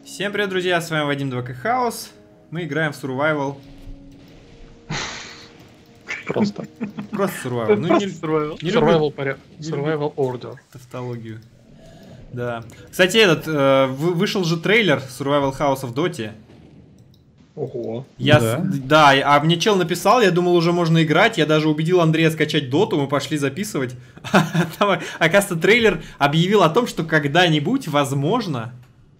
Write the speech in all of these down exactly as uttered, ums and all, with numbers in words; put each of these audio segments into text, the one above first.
Всем привет, друзья, с вами Вадим два ка Хаус. Мы играем в Survival. Просто. Просто Survival. Ну, Просто не, Survival. не Survival, люблю поряд... Survival Order. тавтологию. Да. Кстати, этот, э, вы- вышел же трейлер Survival House в Доте. Ого. Я Да? с- да, а мне чел написал, я думал, уже можно играть. Я даже убедил Андрея скачать Доту, мы пошли записывать. Там, оказывается, трейлер объявил о том, что когда-нибудь, возможно...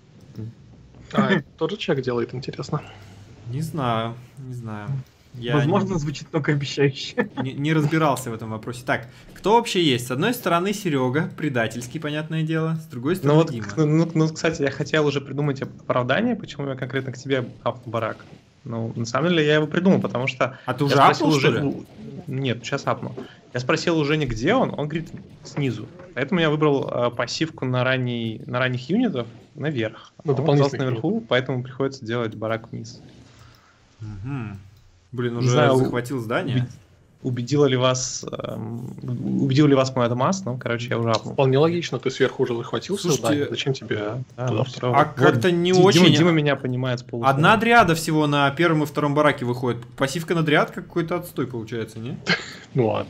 А, тот же человек делает, интересно. Не знаю, не знаю. Я Возможно, звучит только обещающе. не, не разбирался в этом вопросе. Так, кто вообще есть? С одной стороны Серега, предательский, понятное дело. С другой Ну стороны вот, Дима. к- ну, ну, кстати, я хотел уже придумать оправдание, почему я конкретно к тебе апнул барак. Ну, на самом деле, я его придумал, потому что... А ты я уже спросил апнул, что ли? у- Нет, сейчас апнул. Я спросил у Жени, где он, он говорит, снизу. Поэтому я выбрал э, пассивку на, ранний, на ранних юнитов наверх. Ну, А он дополнительных остался наверху, поэтому приходится делать барак вниз. Мгм. Блин, Не уже знаю, захватил здание. убед- Убедила ли вас, эм, убедил ли вас мой Адамас? Ну, короче, я уже апнул. Вполне логично, ты сверху уже захватил Слушайте, здание. Зачем тебе Да, туда ну, второй? всё. А как-то не Ди- Дима, очень- Дима меня понимает с полуслова. Одна дриада всего на первом и втором бараке выходит. Пассивка на дриад какой-то отстой получается, не? Ну ладно.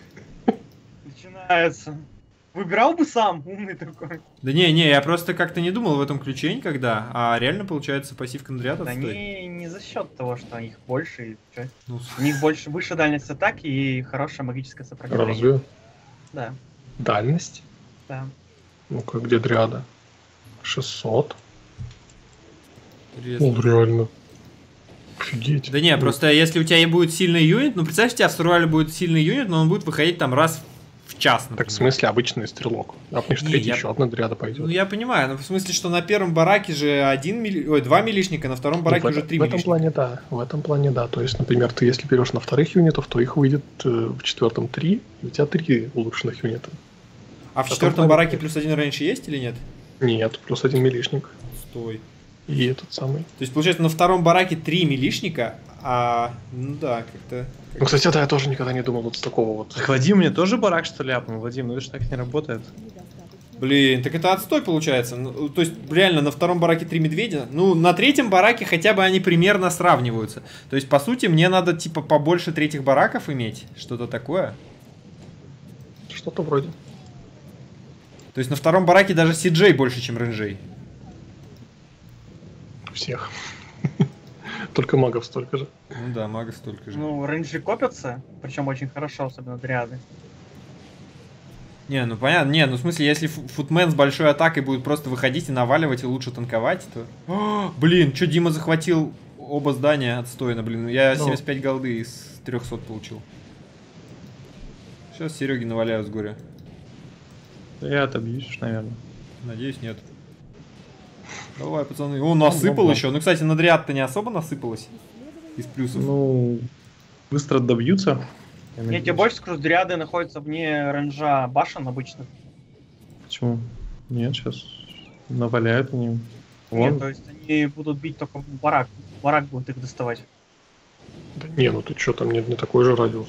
Начинается. Выбирал бы сам, умный такой. Да не, не, я просто как-то не думал в этом ключе никогда. А реально получается пассивка на дриад Да отстой. не, не за счет того, что их больше и чё. Ну, У них больше выше дальность атаки и хорошее магическое сопротивление. Разве? Да, Дальность? да. Ну-ка, где дриада? шестьсот. интересно. Ну, реально. Офигеть. Да не, просто если у тебя и будет сильный юнит, ну представь, у тебя в Сурвале будет сильный юнит, но он будет выходить там раз в час, например. Так в смысле обычный стрелок. Апнешь Не, третий, я- еще одна дриада Ну пойдет. я понимаю, но в смысле, что на первом бараке же один мили... Ой, два милишника, на втором бараке Ну, в, уже этом- три в этом милишника. плане да. В этом плане да. То есть, например, ты если берешь на вторых юнитов, то их выйдет э, в четвертом три, и у тебя три улучшенных юнита. А в Потом четвертом плане- бараке плюс один рейндж есть или нет? Нет, плюс один милишник. Стой. И этот самый. То есть, получается, на втором бараке три милишника, а... Ну да, как-то... Ну, кстати, да, я тоже никогда не думал вот с такого вот. Так Вадим мне тоже барак, что ли, апнул? Вадим, ну это же так не работает. Блин, так это отстой получается. Ну, то есть, реально, на втором бараке три медведя. Ну, на третьем бараке хотя бы они примерно сравниваются. То есть, по сути, мне надо, типа, побольше третьих бараков иметь. Что-то такое. Что-то вроде. То есть, на втором бараке даже си джей больше, чем рейнджей. Всех. Только магов столько же. Ну да, мага столько же. Ну, рейнджи копятся, причем очень хорошо, особенно дриады. Не, ну понятно, не, ну в смысле, если фу- футмен с большой атакой будет просто выходить и наваливать, и лучше танковать, то... О, блин, что Дима захватил оба здания отстойно, блин, я Ну. семьдесят пять голды из трехсот получил. Сейчас Сереге наваляю с горя. Я отобьюсь уж, наверное. Надеюсь, нет. Давай, пацаны. О, насыпал Ну, еще. Ну, кстати, на дриад-то не особо насыпалось. Из плюсов. Ну, быстро добьются. Я Я надеюсь. тебе больше скажу, дриады находятся вне рейнджа башен обычно. Почему? Нет, сейчас наваляют они. Нет, Вон. то есть они будут бить только в барак. Барак будет их доставать. Да не, ну ты что, там не, не такой же радиус.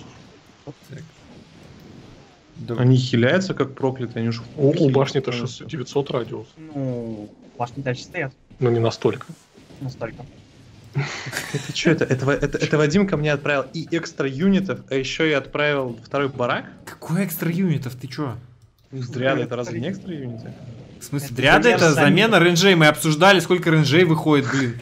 Да, Они хиляются как проклятые, они уж... У, у хилят башни-то полностью. шестьсот девятьсот радиус. Ну, башни дальше стоят Но не настолько. настолько. Это что это? Это, это? это Вадим ко мне отправил и экстра юнитов, а еще и отправил второй барак? Какой экстра юнитов? Ты чё? Ну, с дриады это разве не экстра юниты? В смысле, Это дриады замена это замена. замена рейнджей. Мы обсуждали, сколько рейнджей выходит, блин.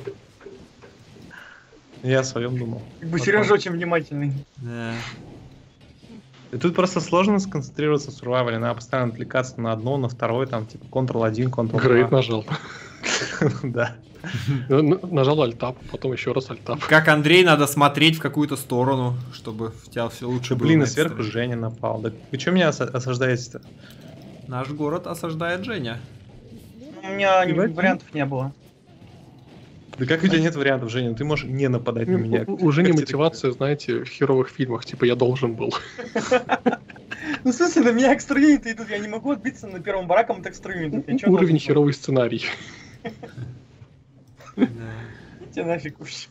Я о своем думал. Как бы Потом. Сережа очень внимательный. Да. И тут просто сложно сконцентрироваться в сурвайвале, надо постоянно отвлекаться на одно, на второе, там, типа, контрол один, контрол Грейд два. нажал. Да. Н- Нажал альтап, потом еще раз альтап. Как Андрей, надо смотреть в какую-то сторону, чтобы в тебя все лучше было. Блин, на и этой сверху стороне. Женя напал. Да вы что меня оса- осаждаете-то? Наш город осаждает Женя. У меня И Вадим. вариантов не было. Да как у тебя нет вариантов, Женя? Ну, ты можешь не нападать на меня. У- Уже не Как тебе мотивация, знаете, в херовых фильмах, типа я должен был. Ну, в смысле, на меня экстра юниты идут, я не могу отбиться на первом бараком от экстра юнитов. Я чё Уровень должен херовый сценарий. Да. делать? Тебе нафиг уж.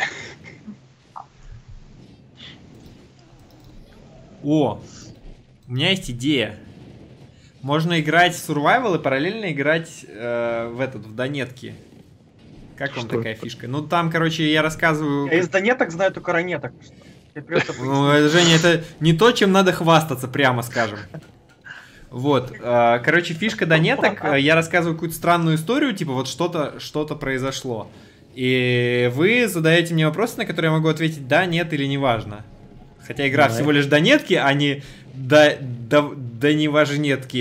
О, у меня есть идея. Можно играть в survival и параллельно играть э, в этот, в донетки. Как вам Что такая это? фишка? Ну, там, короче, я рассказываю... Я из Донеток знаю только ранеток. Я просто Ну, это, Женя, это не то, чем надо хвастаться, прямо скажем. Вот, э, короче, фишка Донеток, э, я рассказываю какую-то странную историю, типа вот что-то что-то произошло. И вы задаете мне вопросы, на которые я могу ответить да, нет или неважно. Хотя игра Давай. всего лишь Донетки, а не да, да, да неважнетки.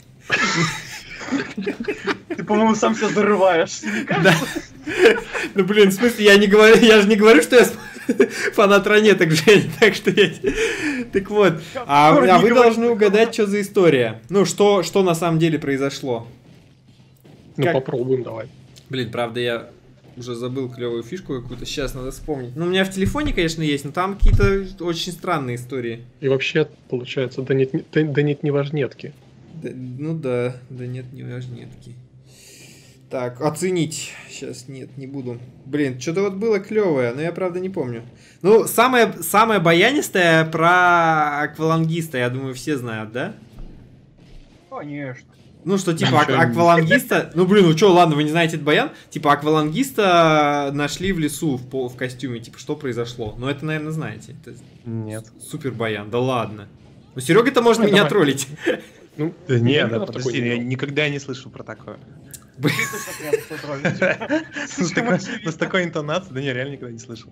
Ты, по-моему, сам себя зарываешь. Да. Ну, блин, в смысле, я не говорю, я же не говорю, что я фанат ранеток, Жень, так что я... Так вот, а, Тоже а не вы говорю, должны угадать, что за история. Ну, что, что на самом деле произошло. Ну, Как? попробуем, давай. Блин, правда, я уже забыл клевую фишку какую-то, сейчас надо вспомнить. Ну, у меня в телефоне, конечно, есть, но там какие-то очень странные истории. И вообще, получается, да нет, да, да нет не важнетки. Да, ну да, да нет, не важнетки. Так, оценить. Сейчас нет, не буду. Блин, что-то вот было клевое, но я правда не помню. Ну, самое, самое баянистое про аквалангиста, я думаю, все знают, да? Конечно. Ну, что типа ак- Ничего не- аквалангиста... Ну, блин, ну что, ладно, вы не знаете этот баян? Типа аквалангиста нашли в лесу в, пол- в костюме. Типа, что произошло? Ну, это, наверное, знаете. Это Нет. супер баян, да ладно. Ну, Серега-то может Ну, меня давай. троллить. Ну, Да не нет, надо да, такой подожди, не я делать. никогда не слышал про такое. Ты точно прям что троллишь. С Слишком такой- очевидно. с такой интонацией, да не, реально никогда не слышал.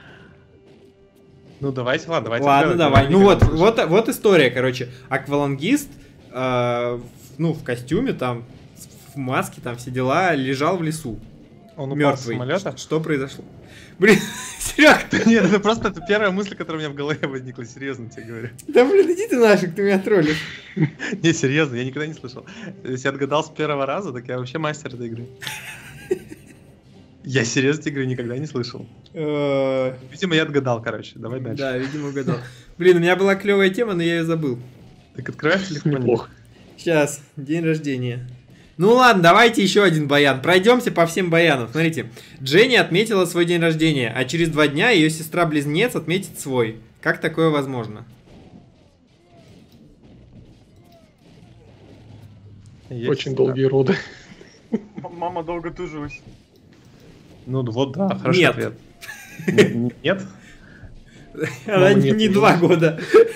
Ну давайте, ладно, давайте. Ладно, отгадывать, давай. я Ну никогда вот, не слышал. вот, вот история, короче. Аквалангист, э, в- ну, в костюме, там, в маске, там, все дела, лежал в лесу. Он упал с Мертвый. самолета? Ш- Что произошло? Блин, Серег, Нет, это просто это первая мысль, которая у меня в голове возникла, серьезно тебе говорю. да блин, иди ты нафиг, ты меня троллишь. Не, серьезно, я никогда не слышал. Если я отгадал с первого раза, так я вообще мастер этой игры. Я серьезно этой игры никогда не слышал. Э, Видимо, я отгадал, короче. Давай дальше. Да, видимо, угадал. Блин, у меня была клевая тема, но я ее забыл. Так открывай в телефоне. неплохо. Сейчас, день рождения. Ну ладно, давайте еще один баян. Пройдемся по всем баянам. Смотрите, Дженни отметила свой день рождения, а через два дня ее сестра-близнец отметит свой. Как такое возможно? Есть, Очень да. долгие роды. М- Мама долго тужилась. Ну вот, да, хороший Нет. ответ. Н- Нет? Она Мама не нет, не не два знаю. года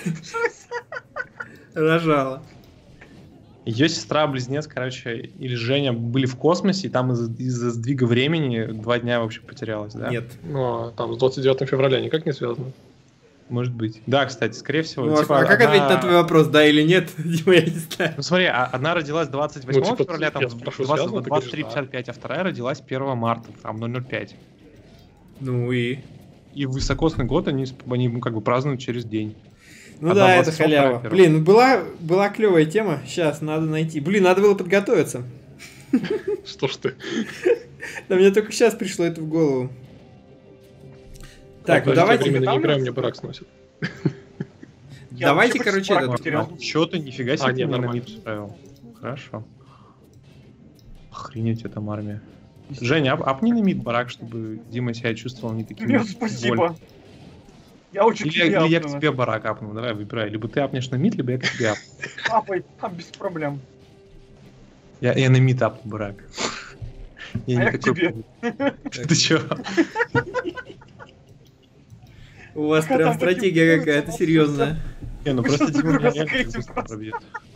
рожала. Ее сестра-близнец, короче, или Женя были в космосе, и там из- из-за сдвига времени два дня вообще потерялась, да? Нет. Ну, а там с двадцать девятого февраля никак не связано. Может быть. Да, кстати, скорее всего. Ну, а типа, а как одна- ответить на твой вопрос, да или нет? Дима, я не знаю. Ну смотри, а- одна родилась двадцать восьмого Ну, типа, февраля, там я спрошу, двадцать связано, ты двадцать три говоришь, пятьдесят пять, а вторая родилась первого марта, там ноль ноль пять. Ну и... И высокосный год они, сп- они ну, как бы празднуют через день. Ну Одна да, это двадцать восьмого, халява. вторая Блин, ну была, была клевая тема. Сейчас, надо найти. Блин, надо было подготовиться. Что ж ты? Да мне только сейчас пришло это в голову. Так, ну Подожди, давайте... временно не Там играем, нас- мне барак сносит. Я Давайте, вообще короче, почти этот... барак потерял. Че ты, нифига себе, А, ты нет, мне на нормально. мид ставил. Хорошо. Охренеть, это там армия. Женя, ап- апни на мид барак, чтобы Дима себя чувствовал не таким. Нет, спасибо. Я очень Или, или я к приятно. тебе барак апну, давай выбирай. Либо ты апнешь на мид, либо я к тебе апну. Папой, а без проблем. Я, я на мид апну барак. Я А не я к такой тебе. помню. Ты чё? У вас Пока прям там такие стратегия путаются, какая-то вот серьезная. Не, ну Мы просто что, Дима меня раз реально закрытие быстро просто. пробьет.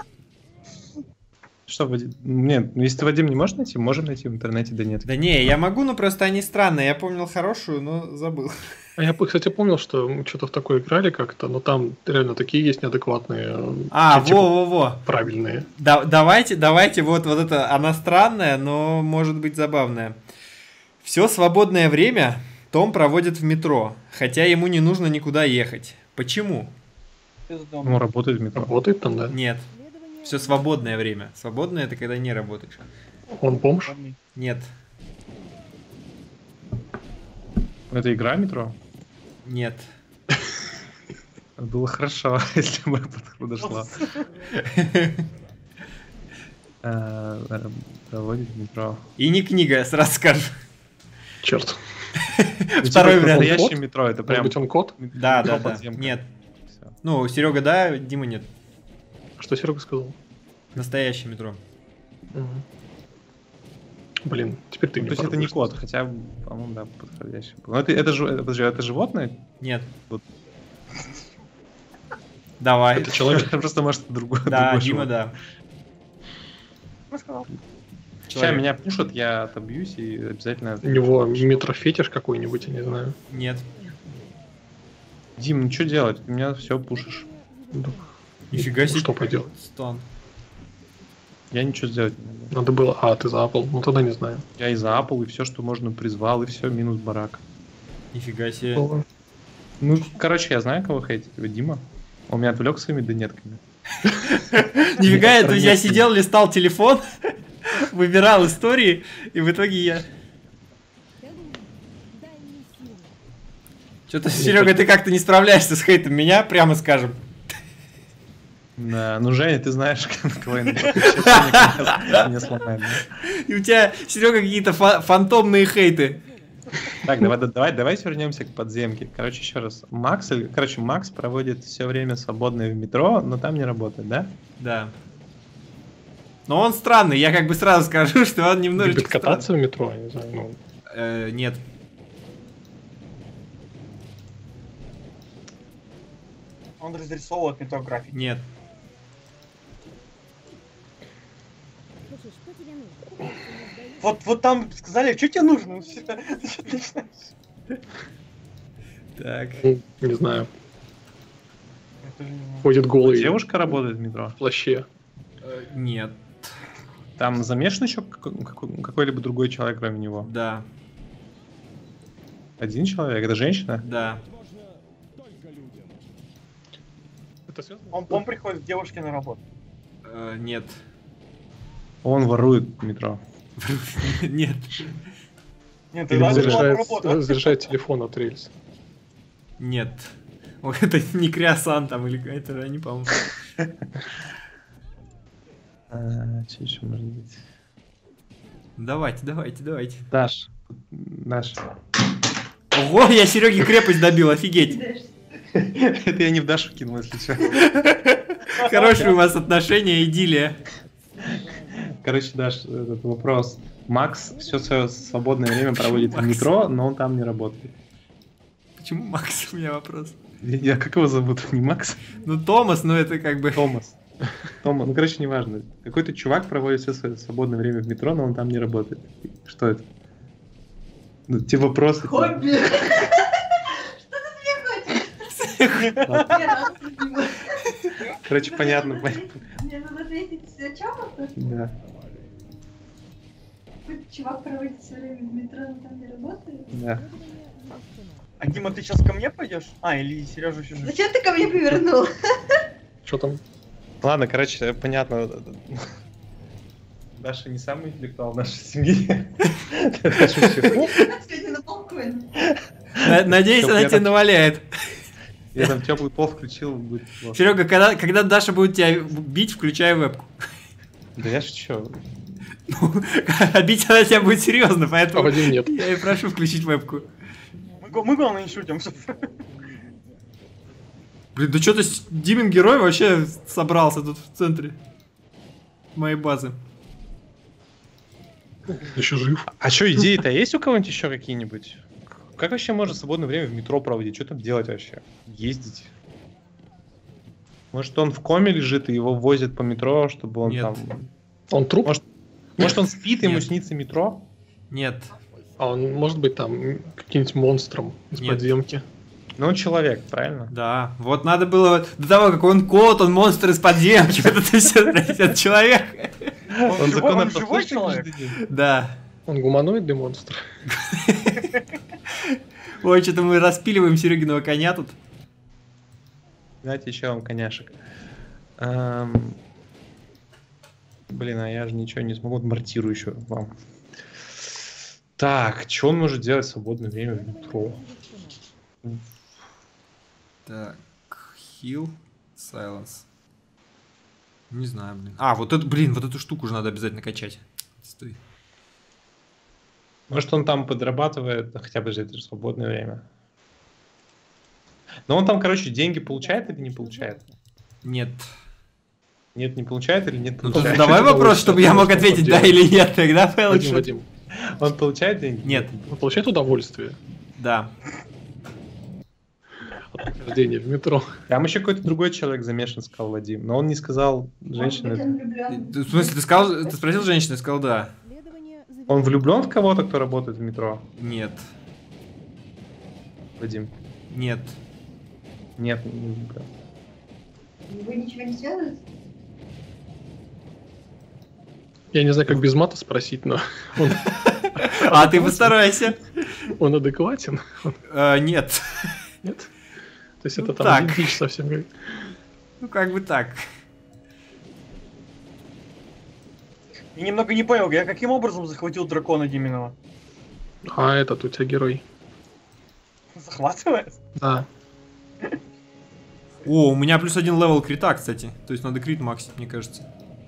Что, Вадим? Нет, ну если ты Вадим не можешь найти, можем найти в интернете, да нет. Да не, я могу, но просто они странные. Я помнил хорошую, но забыл. А я, кстати, помнил, что мы что-то в такое играли как-то, но там реально такие есть неадекватные, э, А, типа во-во-во. правильные. Да, давайте, давайте, вот, вот это, она странная, но может быть забавная. Все свободное время Том проводит в метро, хотя ему не нужно никуда ехать. Почему? Пиздом. Ну, работает в метро. Работает там, да? Нет. Все свободное время. Свободное это когда не работаешь. Он бомж? Нет. Это игра метро? Нет. Было хорошо, если бы подошла. Э, э, Проводит в метро. И не книга, сразу скажу. Черт. Второй Ну, типа, вариант. Настоящее код? метро, это Может прям... быть, он кот? Да, метро да, да. подземка. Нет. Всё. Ну, Серега, да, Дима нет. Что Серега сказал? Настоящее метро. Мгм. Блин, теперь ты Ну, не то есть это не порадуешь. кот, хотя, по-моему, да, подходящий. Но это, это, же, это, подожди, это животное? Нет. Вот. Давай. Это человек. Просто, может, другой. Да, другой Дима, животное. да. Ну, сказал. Сейчас Человек. меня пушат, я отобьюсь и обязательно... У него метрофетиш какой-нибудь, я не знаю. Нет. Дим, ну что делать? Ты меня все пушишь. Да. Нифига Ну, себе. что поделать? Стан. Я ничего сделать не могу. Надо было... А, ты заапал? Ну тогда не знаю. Я и заапал, и все, что можно, призвал, и все, минус барак. Нифига себе. Было. Ну, короче, я знаю, кого хейтить. Это Дима. Он меня отвлек своими донетками. Нифига, то есть я сидел, листал телефон, выбирал истории, и в итоге я... Что-то, Серега, ты как-то не справляешься с хейтом меня, прямо скажем. Да, ну, Женя, ты знаешь, кого я сейчас не сломает. И у тебя, Серега, какие-то фа- фантомные хейты. Так, давай, давай, давайте вернемся к подземке. Короче, еще раз. Макс, или- короче, Макс проводит все время свободное в метро, но там не работает, да? Да. Но он странный, я как бы сразу скажу, что он Любит немножечко кататься в метро, я не знаю. Ну, странный. Э, нет. Он разрисовывает метро графики. Нет. Слушай, что тебе нужно? Вот, вот там сказали, что тебе нужно? Ну, всё, что ты начинаешь? Так. ну, не знаю. Я тоже не знаю. Ходит голый Девушка работает в метро. в плаще. Э, нет. Там замешан еще какой- какой- какой-либо другой человек, кроме него? Да. Один человек? Это женщина? Да. Это связано? Он, он приходит к девушке на работу. Э, нет. Он ворует в метро. Нет. Нет, Или ты он надо было заряжает, работать. заряжает телефон от рельс. Нет. Ой, это не Криосан там, или это же они, по-моему. А, что еще может быть? Давайте, давайте, давайте. Даш. Даш. Ого, я Сереге крепость добил, офигеть. Это я не в Дашу кинул, если что. Хорошие у вас отношения, идиллия. Короче, Даш, этот вопрос. Макс все свое свободное время проводит в Макс? метро, но он там не работает. Почему Макс? У меня вопрос. Я, я- как его зовут? Не Макс? Ну, Томас, ну это как бы... Томас. Томас. Ну, короче, неважно. Какой-то чувак проводит все свое свободное время в метро, но он там не работает. Что это? Ну, те вопросы. Хобби. Что ты мне хочешь? Короче, понятно. понятно. Мне надо ответить чапа. Да, Чувак проводит все время в метро, но там не работает. да. А Дима, ты сейчас ко мне пойдешь? А, или Сережа еще жив? Зачем ты ко мне повернул? Что там? Ладно, короче, понятно. Даша не самый интеллектуал в нашей семье. Я шучу. Сегодня на полкоина. На- Надеюсь, Чтоб она я тебе там- наваляет. Я там теплый пол включил. будет плохо. Серега, когда, когда Даша будет тебя бить, включай вебку. Да я шучу. А бить она тебя будет серьезно, А поэтому Вадим нет. я и прошу включить вебку. Мы, го- мы главное, не шутим. Блин, да что-то Димин герой вообще собрался тут в центре моей базы. Еще жив. А что, идеи-то есть у кого-нибудь еще какие-нибудь? Как вообще можно свободное время в метро проводить? Что там делать вообще? Ездить? Может, он в коме лежит и его возят по метро, чтобы он Нет. там... Он труп? Может, Может, он спит, ему Нет. снится метро? Нет. А он может быть там каким-нибудь монстром из Нет. подземки? Ну, он человек, правильно? Да, вот надо было до того, как он кот, он монстр из подземки, вот это все, это человек. Он, Он живой, он законопослушный живой человек? каждый день. Да. Он гуманоидный монстр. Ой, что-то мы распиливаем Серегиного коня тут. Давайте еще вам коняшек. Эм, Блин, а я же ничего не смогу, мортирую еще вам. Так, что он может делать в свободное время в метро? Так, heal, silence. Не знаю, блин. А, вот это, блин, вот эту штуку же надо обязательно качать. Стой. Может, он там подрабатывает, ну, хотя бы же это же свободное время. Но он там, короче, деньги получает или не получает? Нет. Нет, не получает или нет, Ну, получает? давай Что-то вопрос, лучше, чтобы я что мог он ответить делает. да или нет, тогда Фэллоу. Вадим, Вадим, Он получает деньги? Нет. Он получает удовольствие Да. от хождения в метро. Там еще какой-то другой человек замешан, сказал Вадим. Но он не сказал Может женщине. быть, он влюблен. Ты- В смысле, ты сказал, ты спросил женщину, я сказал да. Следование завершено. Он влюблен в кого-то, кто работает в метро? Нет. Вадим. Нет. Нет, не влюблен. Вы ничего не связываете? Я не знаю, как без мата спросить, но он, А ты постарайся. он адекватен? Э, Нет. Нет? То есть Ну, это там так. один дичь совсем как- Ну как бы так. Я немного не понял, я каким образом захватил дракона Диминова? А этот у тебя герой. Захватывает? Да. О, у меня плюс один левел крита, кстати. То есть надо крит максить, мне кажется.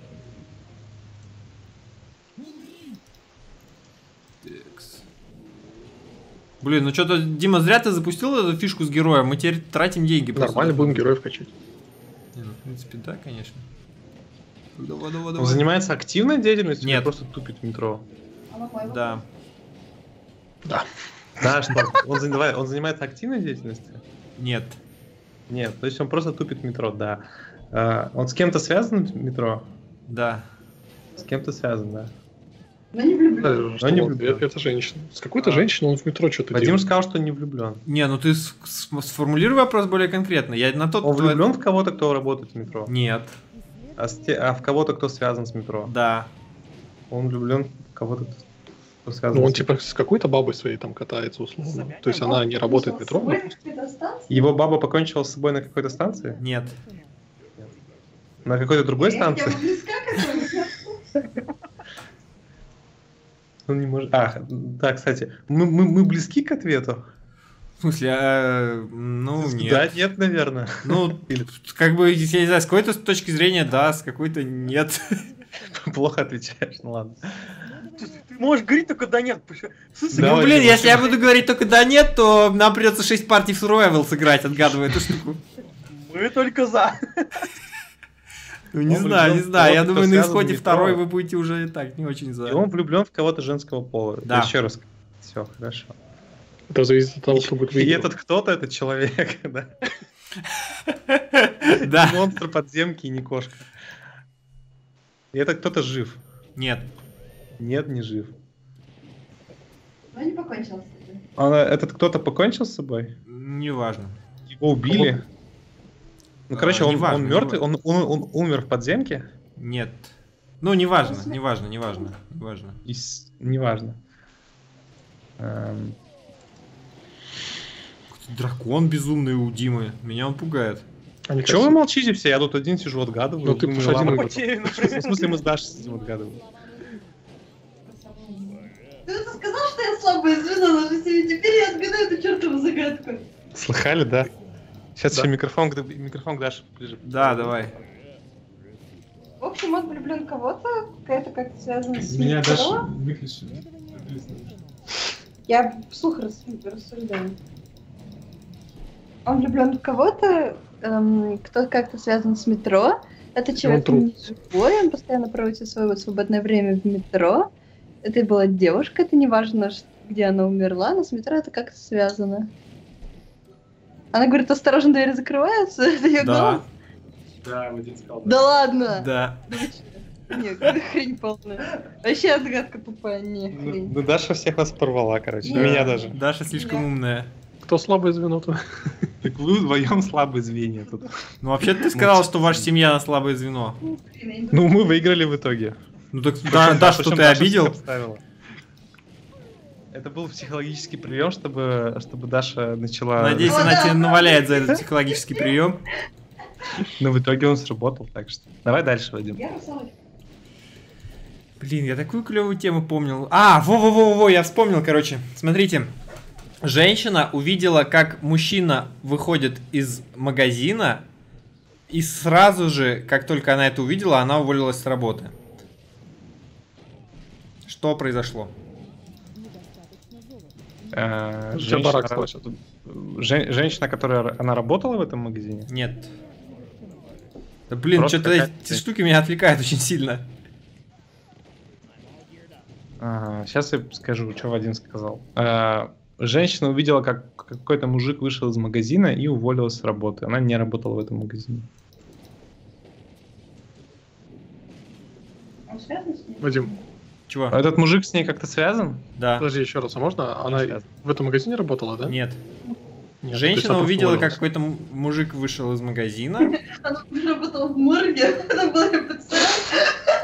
Текс. Блин, ну что-то, Дима, зря ты запустил эту фишку с героем. Мы теперь тратим деньги. просто. Нормально будем героев качать. Не, ну, в принципе, да, конечно. Давай, давай, Он давай. занимается активной деятельностью Нет. или просто тупит в метро? А мой вопрос? Да. Да, что? Он, занимает- он занимается активной деятельностью? Нет. Нет, то есть он просто тупит в метро, да. А, он с кем-то связан в метро? Да. С кем-то связан, да. Но не влюблен. Да, что не он- влюблен. это, это женщина. С какой-то А. женщиной он в метро что-то Вадим делает. сказал, что не влюблен. Не, ну ты с- с- сформулируй вопрос более конкретно. Я на тот... Он влюблен в кого-то, кто работает в метро? Нет. А, с те- а в кого-то, кто связан с метро? Да. Он влюблен в кого-то, кто связан Ну, он с типа с какой-то бабой своей там катается, условно. То есть она не Он работает в пришел метро. с собой на какой-то станции? Его баба покончила с собой на какой-то станции? Нет. На какой-то другой Я хотя станции? бы близка к этому. Он не может... А, да, кстати, мы, мы, мы близки к ответу? В смысле, а, ну нет. Да, нет, наверное. Ну, Или как бы, я не знаю, с какой-то точки зрения да, с какой-то нет. плохо отвечаешь, ну ладно. Ты, ты можешь говорить только да нет. В смысле, Ну, Давай, блин, Дима, если я буду говорить только да нет, то нам придется шесть партий в Survival сыграть, отгадывая эту штуку. мы только за. Ну, не Он знаю, не влюблен в знаю. Я кого-то, думаю, кто на связан исходе с второй метро. вы будете уже и так не очень И за. он влюблен в кого-то женского пола. Да. Еще раз. Все, хорошо. Это зависит от того, кто будет И выигрывать. этот кто-то, это человек, да. Да. Монстр подземки и не кошка. И это кто-то жив. Нет. Нет, не жив. Но не покончил с этим. А этот кто-то покончил с собой? Неважно. Его убили? Ну, А, короче, он, неважно, он мертвый, неважно. он, он, он умер в подземке? Нет. Ну, неважно, неважно, неважно, неважно. И с- Неважно. Эм, Дракон безумный у Димы. Меня он пугает. Они Чего вы красивые. молчите все? Я тут один сижу, отгадываю. Ну, ты думаю, ж один ладно, игрок. Потеряно. В смысле, мы с Дашей сидим отгадываем. Ты это сказал, что я слабое звено, но теперь я отгадаю эту чертову загадку. Слыхали, да? Сейчас Да. еще микрофон, к- микрофон к Даше ближе. Да, давай. В общем, он влюблен в кого-то, это как-то связано с Меня метро. Даша выключили. Следование завершено. Я вслух рас- рассуждаю. Он влюблен в кого-то, эм, кто как-то связан с метро. Это человек труп. не живой, он постоянно проводит свое свободное время в метро. Это была девушка, это не важно, ш- где она умерла, но с метро это как-то связано. Она говорит, осторожно, двери закрываются. Это ее Да, голос? Да, Вадим сказал. Да ладно! да. Да вы чё? Нет, это хрень полная. Вообще отгадка тупая, не Ну, хрень. ну, Даша всех вас порвала, короче. Да. Меня даже. Даша слишком умная. Кто слабое звено-то? Так вы вдвоем слабые звенья тут. Ну, вообще-то ты сказал, что ваша семья на слабое звено. Блин, я не Ну, мы выиграли в итоге. Ну так, Причем да, Дашу причем ты Даша обидел? всех обставила. Это был психологический прием, чтобы, чтобы Даша начала... Надеюсь, Ну она да. тебе наваляет за этот психологический прием. Но в итоге он сработал, так что... Давай дальше, Вадим. Я русалочка. Блин, я такую клевую тему помнил. А, во-во-во-во, я вспомнил, короче. Смотрите. Женщина увидела, как мужчина выходит из магазина, и сразу же, как только она это увидела, она уволилась с работы. Что произошло? Недостаточно золота. Э, У тебя женщина- барак спросят. Жен- Женщина, которая... Она работала в этом магазине? Нет. Да блин, Просто что-то какая-то- эти штуки меня отвлекают очень сильно. Ага, сейчас я скажу, что Вадим сказал. А, женщина увидела, как какой-то мужик вышел из магазина и уволилась с работы. Она не работала в этом магазине. Он связан с ним? Вадим, Чего? А этот мужик с ней как-то связан? Да. подожди еще раз, а можно? Она Сейчас. в этом магазине работала, да? Нет. Нет, то есть Женщина она просто увидела, как уволилась. какой-то м- мужик вышел из магазина. Она работала в морге, это был пациент.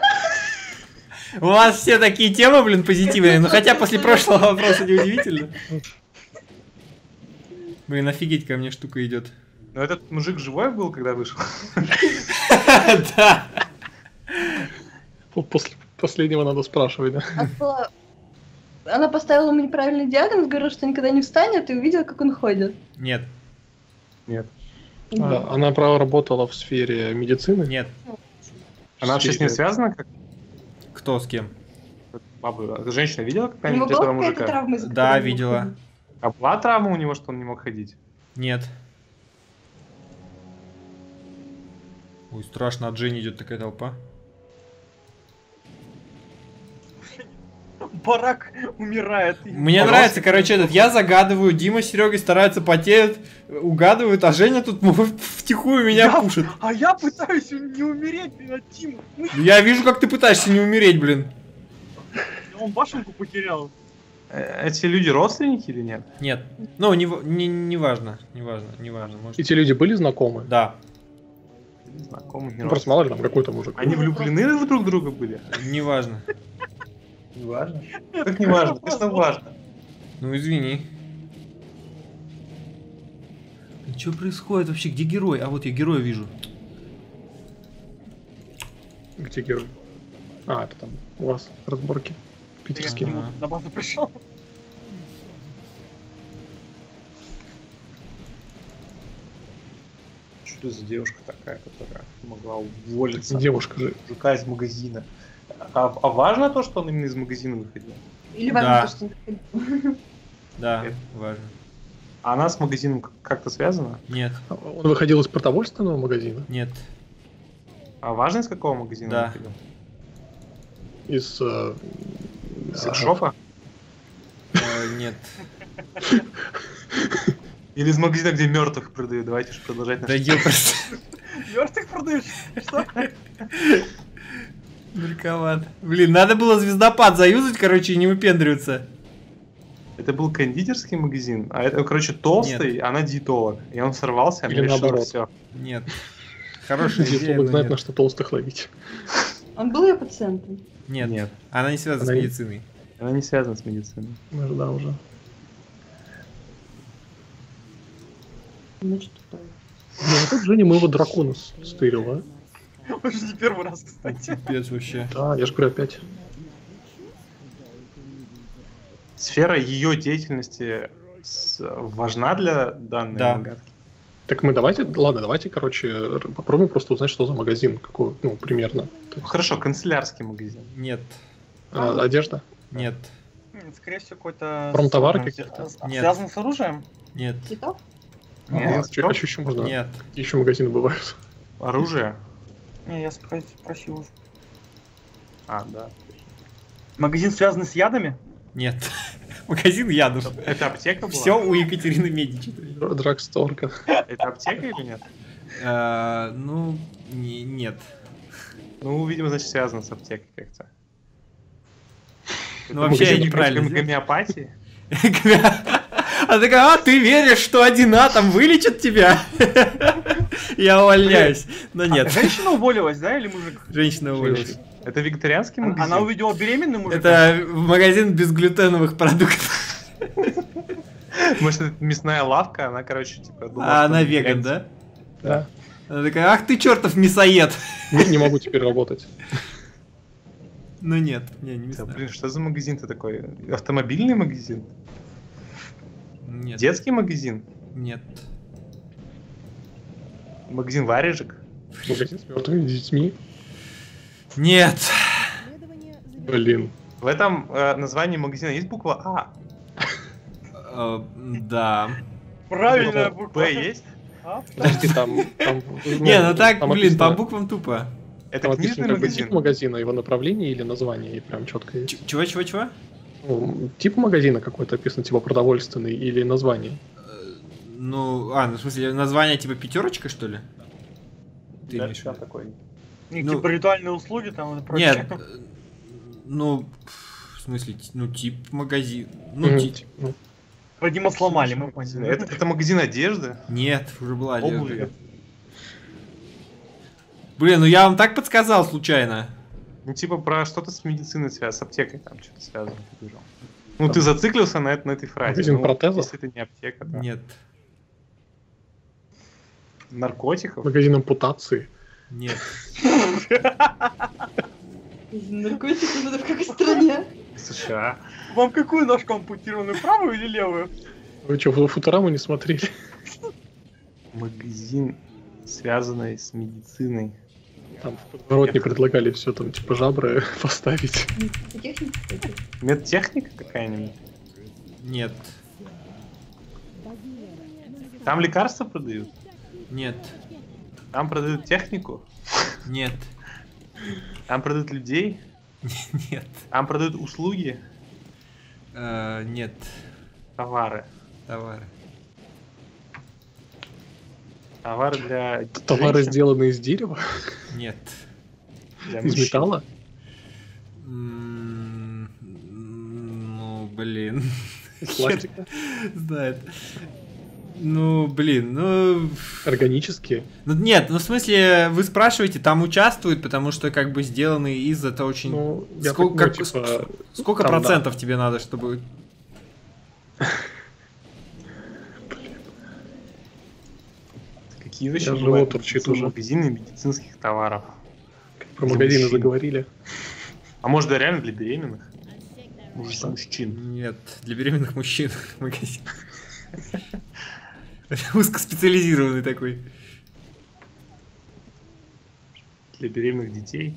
У вас все такие темы, блин, позитивные. Ну хотя после прошлого вопроса не удивительно. Блин, офигеть, ко мне штука идет. Но этот мужик живой был, когда вышел? Да. После последнего надо спрашивать, да? Она была- Она поставила ему неправильный диагноз, говорила, что никогда не встанет, и увидела, как он ходит. Нет, Нет. А, Она, право, работала в сфере медицины. нет. Она вообще с ним связана? Как Кто с кем? баба? А женщина видела У него как-нибудь была этого какая-то мужика? травма, из-за Да, которой он не видела. ходит? А была травма у него, что он не мог ходить? Нет. Ой, страшно, от Жени идет такая толпа. Барак умирает. Мне нравится, короче, этот, я загадываю, Дима с Серегой стараются, потеют, угадывают, а Женя тут втихую меня Я- пушит. А я пытаюсь не умереть от Тима. Я вижу, как ты пытаешься не умереть, блин. Он башенку потерял. Э, Эти люди родственники или нет? Нет. Ну, не, в- не, не важно, не важно, не важно. Может... Эти люди были знакомы? Да, Знакомых, не Ну, просто мало ли там какой-то мужик. Они влюблены в друг друга были? не важно. Не важно. Как не важно? Конечно, важно. Ну, извини. Что происходит вообще? Где герой? А вот я героя вижу. Где герой? А, это там у вас разборки питерские. Ага. На базу пришел. Что это за девушка такая, которая могла уволиться от Девушка же. мужика из магазина? А, а важно то, что он именно из магазина выходил? Или важно Да. то, что он ходил? Да, Это- важно. А она с магазином как- как-то связана? Нет, Он выходил из продовольственного магазина? нет. А важно, из какого магазина Да. он выходил? Из... э, Секс-шопа? Э, нет. Или из магазина, где мертвых продают? Давайте же продолжать наш... Да ё, просто Мертвых продаешь? Что? далековато. Блин, надо было звездопад заюзать, короче, и не выпендриваться. Это был кондитерский магазин, а это, короче, толстый, она диетолог. И он сорвался, она Или решила наоборот. все. Нет. Хорошая идея, Диетолог но знает, нет. на что толстых ловить. Он был ее пациентом. Нет, Нет, она не связана Она с не- медициной. она не связана с медициной. Ну, да, уже. Значит, тупая. Ну, а тут Женя моего дракона с- стырил, а? Он же не первый раз, кстати. Пипец вообще. Да, я же говорю опять. Сфера ее деятельности с- важна для данной Да. магазины? Так мы давайте, ладно, давайте, короче, р- попробуем просто узнать, что за магазин, какой, ну, примерно. Ну, хорошо, канцелярский магазин. Нет, А, одежда? нет, М, Скорее всего, какой-то... Промтовары с- какие-то? а, Нет. Связан с оружием? нет, Цветов? А, чё- а что еще можно? нет. Какие еще магазины бывают? Оружие? Не, я спро- спросил уже. А, да. Магазин связан с ядами? Нет. Магазин ядов. Это аптека была? Все у Екатерины Медичи. Др- Драгсторка. Это аптека или нет? Э, Ну, не- нет. Ну, видимо, значит, связано с аптекой как-то. Ну, вообще, я магазин неправильно гом- сделал. гомеопатии? А такая, а ты веришь, что один атом вылечит тебя? Я увольняюсь. Но А, нет. женщина уволилась, да, или мужик? Женщина уволилась. Это вегетарианский магазин? Она увидела беременным мужика? Это магазин безглютеновых продуктов. Может, это мясная лавка, она, короче, типа... думала, А что она он веган, веганец. да? Да. Она такая, ах ты чертов мясоед. Не, не могу теперь работать. Ну нет, не, не Да, мясная. блин, что за магазин-то такой? Автомобильный магазин? Нет, Детский магазин? нет. Магазин варежек? Магазин с мертвыми детьми. Нет. Исследование завершено. Блин. В этом э, названии магазина есть буква А? Э, Да. Правильная Б буква. есть? А? Подожди, там... там Не, ну так, там блин, по написано- буквам тупо. Это Там книжный написано как бы магазин? тип магазина, его направление или название, и прям четко есть. Ч- Чего, чего, чего? Ну, тип магазина какой-то описан, типа продовольственный или название. Э, Ну, а, ну в смысле, название типа пятерочка, что ли? Ты Да, имеешь в что виду? такое? Ну, Ну, типа ритуальные услуги там и прочее. Нет, э, ну, в смысле, ти- ну, тип магазин. Ну, Мгм, ти- типа, ну, Вадима сломали, мы поняли. Это, это магазин одежды? Нет, уже была Обуви? одежда. Блин, ну я вам так подсказал случайно. Ну, типа про что-то с медициной связано, с аптекой там что-то связано. побежал. Ну, ты зациклился на, это, на этой фразе. Магазин Ну, протезов? если это не аптека, да. Нет, Наркотиков? магазин ампутации. нет. Наркотики это в какой стране? США. Вам какую ножку ампутированную, правую или левую? Вы что, вы Футураму не смотрели? Магазин, связанный с медициной. Там в подворотне предлагали все там, типа, жабры поставить. Техника, кстати. Медтехника какая-нибудь? Нет, Там лекарства продают? нет, Там продают технику? нет, Там продают людей? нет, Там продают услуги? э, нет, Товары? товары. Товары для Товары, женщин? сделанные из дерева, Нет. Для из мужчин? металла. М, Ну, блин. Из пластика. Знает. Ну, блин, ну... Органические. Ну, нет, ну, в смысле, вы спрашиваете, там участвуют, потому что, как бы, сделаны из, это очень... Ну, я Сколько, так, как- ну, типа, Сколько там, да. процентов тебе надо, чтобы... Какие вообще Я живот бывают торчит магазины- уже. магазины медицинских товаров? Про Для магазины мужчин. заговорили. А может, да, реально для беременных? Муж- Что? Мужчин. Нет, для беременных мужчин магазин. Узкоспециализированный такой. Для беременных детей?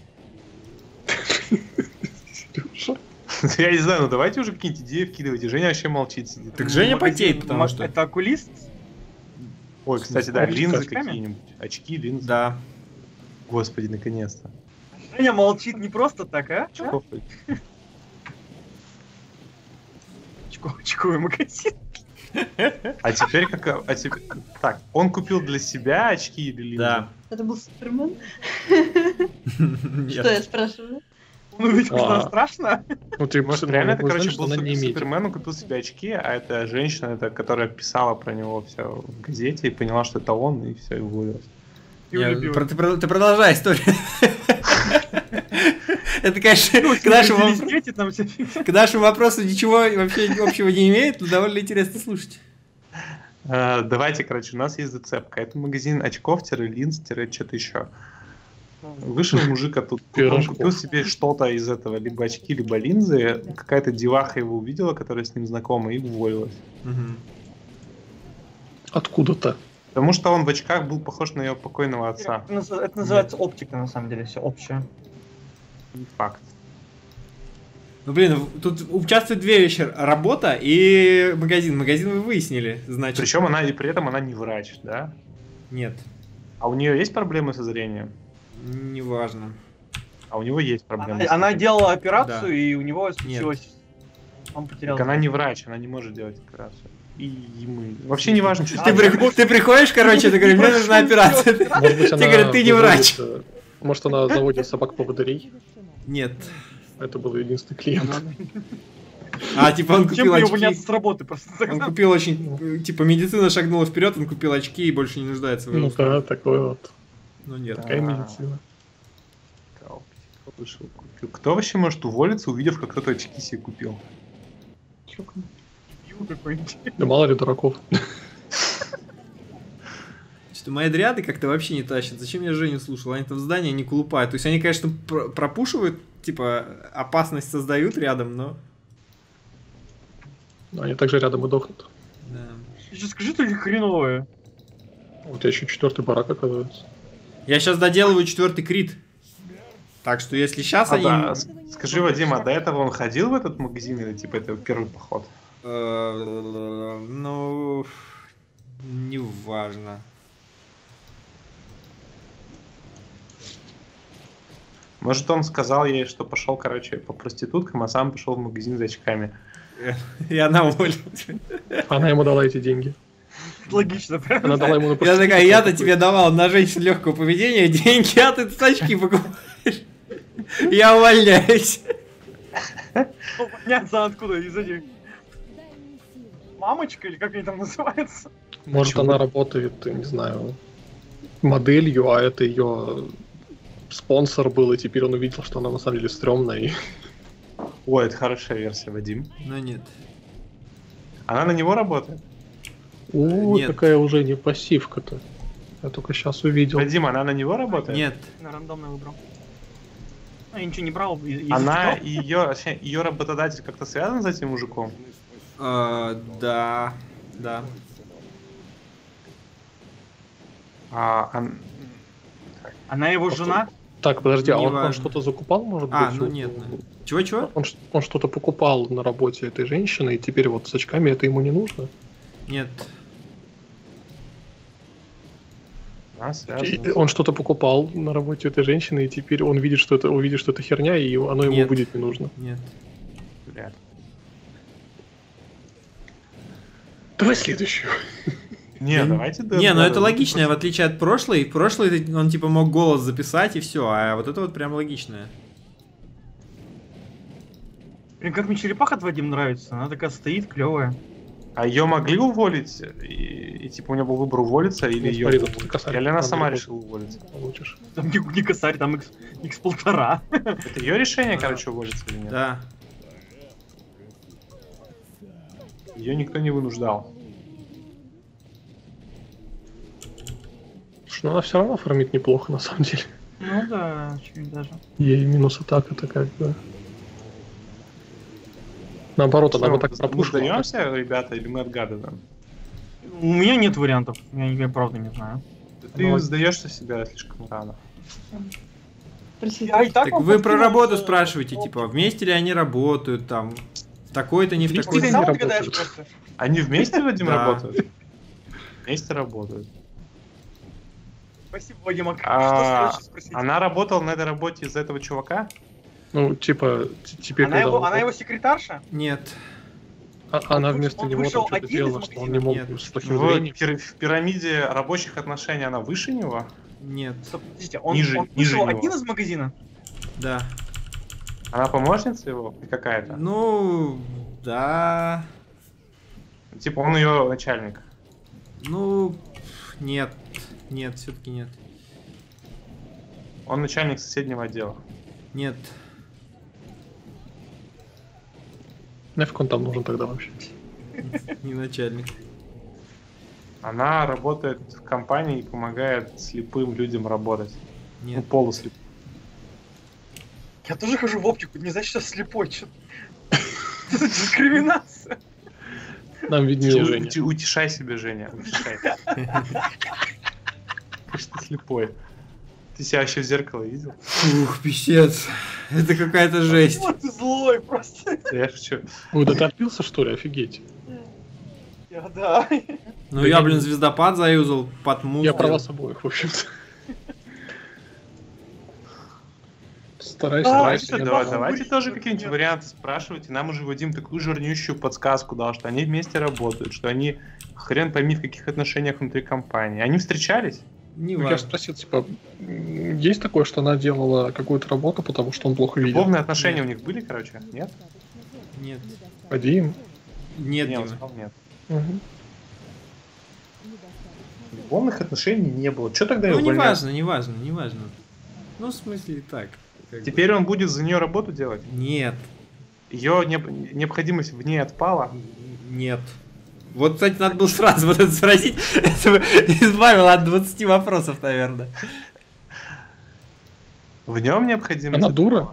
Серёжа. Я не знаю, ну давайте уже какие-нибудь идеи вкидывайте. Женя вообще молчит, сидит. Так Женя Магазин- потеет, потому ма- что... Это окулист? Ой, кстати, да, Смотри, линзы с очками. какие-нибудь. Очки, линзы. Да. Господи, наконец-то. Женя молчит не просто так, а? Очков. Очко- Очковый магазин. А теперь как... А теперь... Так, он купил для себя очки или линзы? Да. Это был Супермен? Нет. Что я спрашиваю? Он увидел, что А. нам страшно. Ну, ты Может, ну, реально это, вы знали, короче, что был она не Суп- имеет. Супермен, он купил себе очки, а эта женщина, это, которая писала про него все в газете, и поняла, что это он, и все, и уволилась. И Я- влюбилась. про- Ты про- ты продолжай историю. Это, конечно, Ну, к нашему родились вопро- дети, там все фигня. к нашему вопросу ничего вообще общего не имеет, но довольно интересно слушать. Э, Давайте, короче, у нас есть зацепка. Это магазин очков-линз, что-то еще. Вышел мужик оттуда, он Пирожков. купил себе что-то из этого, либо очки, либо линзы. Какая-то деваха его увидела, которая с ним знакома, и уволилась. Мгм. Откуда-то. Потому что он в очках был похож на ее покойного отца. Это наз- это называется оптика, на самом деле, все общее. Не факт. Ну, блин, в- тут участвуют две вещи. Работа и магазин. Магазин вы выяснили, значит. Причем она и при этом она не врач, да? Нет, А у нее есть проблемы со зрением? неважно. А у него есть проблемы. Она, с она зрением. делала операцию, Да. и у него случилось... Он потерял... Так она не врач, она не может делать операцию. И ему... Вообще не важно, что Ты, при- ты приходишь, короче, ты говоришь, мне нужна операция. Может быть, Тебе она говорят, ты не врач. заводит, э, Может, она заводит собак-поводырей. Нет. Это был единственный клиент. А, типа, он Чем купил бы очки. увольняться с работы просто? Он купил очень... э, Типа, медицина шагнула вперед, он купил очки и больше не нуждается в Ну их да, такой вот. Ну, нет. Да. Такая А. медицина. Вышел, купил. Кто вообще может уволиться, увидев, как кто-то очки себе купил? Дебил какой-нибудь. Да мало ли дураков. Что мои дриады как-то вообще не тащат. Зачем я Женю слушал? Они там в здании не колупают. То есть они, конечно, пр- пропушивают, типа, опасность создают рядом, но... Но они также рядом и дохнут. Да. Еще скажи только хреновое. У тебя еще четвертый барак оказывается. Я сейчас доделываю четвертый крит. Так что если сейчас А, они... да, с- Скажи, Вадим, а до этого он ходил в этот магазин или типа это первый поход? Э, Ну... Неважно. Может, он сказал ей, что пошел, короче, по проституткам, а сам пошел в магазин за очками. И она уволилась. Она ему дала эти деньги. Логично, правда? Она дала ему на Я проститутку такая, я-то какую-то. тебе давал на женщин легкого поведения деньги, а ты тут очки покупаешь. Я увольняюсь. Понятно, откуда, из этих... Мамочка, или как они там называются? Может, Почему? она работает, не знаю, моделью, а это ее спонсор был, и теперь он увидел, что она на самом деле стрёмная. И... Ой, это хорошая версия, Вадим. Ну нет. Она на него работает? О, Нет. какая уже не пассивка-то. Я только сейчас увидел. Вадим, она на него работает? Нет. На рандомно выбрал. А, я ничего не брал. из- из Она этих и ее, ее работодатель как-то связан с этим мужиком? А, да. Да. А, он- топ. Она его жена? Так, подожди, а он, он Неважно. что-то закупал, может А, быть? ну у- нет. ну. Чего-чего? Он, ш- он что-то покупал на работе этой женщины, и теперь вот с очками это ему не нужно. Нет. Она И связана. он что-то покупал на работе этой женщины, и теперь он видит, что это, увидит, что это херня, и оно ему Нет. будет не нужно. Нет. Блядь. Давай следующую. Не, давайте... Не, ну это да, логичное, в отличие от прошлой. В прошлой он типа мог голос записать и все, а вот это вот прям логичное. Блин, как мне черепаха от Вадим нравится. Она такая стоит, клевая. А ее могли уволить? И, и, типа у нее был выбор уволиться или Ну, ее... смотри, тут косарь. Или она Надо сама работать. решила уволиться? Получишь. Там не, не косарь, там икс, икс полтора. Это ее решение, Да. короче, уволиться или нет? Да. Ее никто не вынуждал. Слушай, ну она все равно фармит неплохо, на самом деле. Ну да, чуть даже. Ей минус атака это как бы... Наоборот, она Что, бы так мы пропушила. сдаемся, ребята, или мы отгадываем? У меня нет вариантов. Я, я правда не знаю. Ты Ну, сдаешься себя слишком рано. Простите. Я и так, Так вам вы про подкинул, работу что- спрашиваете, типа, вместе ли они работают, там, в такой-то, не в Вместе такой-то. Ты не сам работают. отгадаешь просто. Они вместе, Вадим, Да. работают? Вместе работают. Спасибо, Вадим. А А, что следующее спросить? Она работала на этой работе из-за этого чувака? Ну, типа, т- теперь, Она когда его, он- она его секретарша? Нет. а- она он вместо вышел- него он там вышел что-то один из делала, что он не магазина? мог Нет. с плохим В, зрением. пир- в пирамиде рабочих отношений она выше него? Нет. Стоп, подождите, он, Ниже- он ниже вышел него. один из магазина? Да. Она помощница его какая-то? Ну, да. Типа он ее начальник. Ну, нет. Нет, все-таки нет. Он начальник соседнего отдела. Нет. Нафиг он там нужен тогда вообще? Не начальник. Она работает в компании и помогает слепым людям работать. Ну, Нет. полуслепым. Я тоже хожу в оптику, не значит, что слепой. Чё? Это дискриминация. Нам виднее, Ути- Женя. ути- Утешай себя, Женя. Утешай. Конечно, ты слепой. Ты себя вообще в зеркало видел? Ух, писец. Это какая-то жесть. Вот ты злой просто. Я шучу. Ой, да ты отпился, что ли? Офигеть. Я, да. Ну я, блин, звездопад заюзал, подмуз. Я про вас обоих, в общем-то. Старайся, А, старайся. Давайте, я давай- думаю. давайте Нет, тоже нет. какие-нибудь варианты спрашивайте. Нам уже Вадим такую жирнющую подсказку дал, что они вместе работают, что они хрен пойми в каких отношениях внутри компании. Они встречались? Не Ну, я важно. спросил, типа, м, есть такое, что она делала какую-то работу, потому что он плохо видел? Любовные отношения Нет. у них были, короче? Нет? Нет. Вадим. Нет, Не, он Дима. сказал нет. Мгм. Любовных отношений не было. Что тогда Ну, его не увольнять? важно, не важно, не важно. Ну, в смысле, так. как бы. Теперь он будет за нее работу делать? Нет. Ее необходимость в ней отпала? Нет. Вот, кстати, надо было сразу вот это спросить. Это бы избавило от двадцати вопросов, наверное. В нем необходимость? Она дура?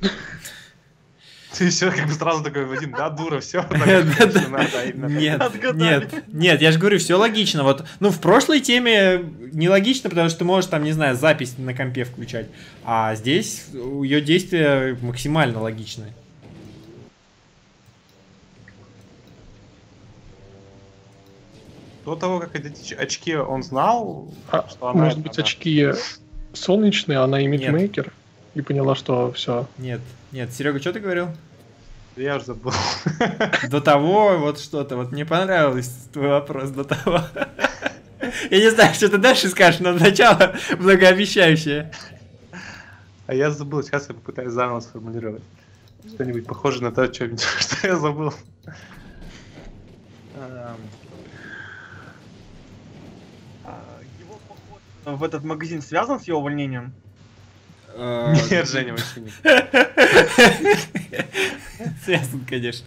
Ты все как бы сразу такой, Вадим, да, дура, все. Нет, Отгадали. нет, нет, я же говорю, все логично. Вот, ну, в прошлой теме нелогично, потому что ты можешь там, не знаю, запись на компе включать. А здесь ее действия максимально логичные. До того, как эти очки он знал, А, что она... может это быть, она. очки солнечные, она Нет. имидмейкер? И поняла, что все. Нет, нет, Серега, что ты говорил? Я уже забыл. До того, вот что-то, вот мне понравился твой вопрос до того. Я не знаю, что ты дальше скажешь, но начало многообещающее. А я забыл, сейчас я попытаюсь заново сформулировать. Что-нибудь похожее на то, что что я забыл. Эм, А, Его поход в этот магазин связан с его увольнением? Э, Нет, Женя, вообще нет. Связан, конечно.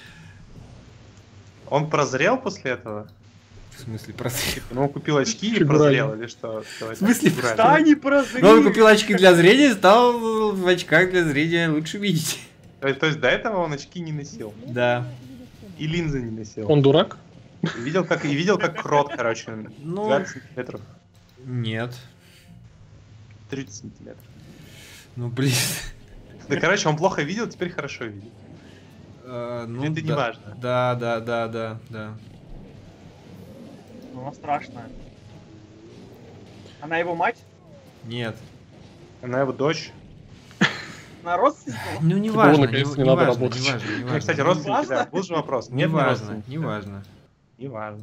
Он прозрел после этого? В смысле, прозрел? Ну, он купил очки и Фигурально. прозрел, или что? В смысле, Фигурально. Да, не прозрели. Ну, он купил очки для зрения, стал в очках для зрения лучше видеть. То есть, то есть до этого он очки не носил. Да. И линзы не носил. Он дурак? И видел, как, и видел, как крот, короче, Ну, двадцать сантиметров, нет. тридцать сантиметров. Ну, блин. Да, короче, он плохо видел, теперь хорошо видит. Э, ну, Это не да. важно. Да, да, да, да, да. Ну, она страшная. Она его мать? Нет. Она его дочь. Она родственница? Ну, не Типа, важно, он, наконец, не, не не надо важно, работать. не важно, не Ну, важно. кстати, родственники, Важно? да, был же вопрос. Не Нет, важно, родственники. не важно. Не важно.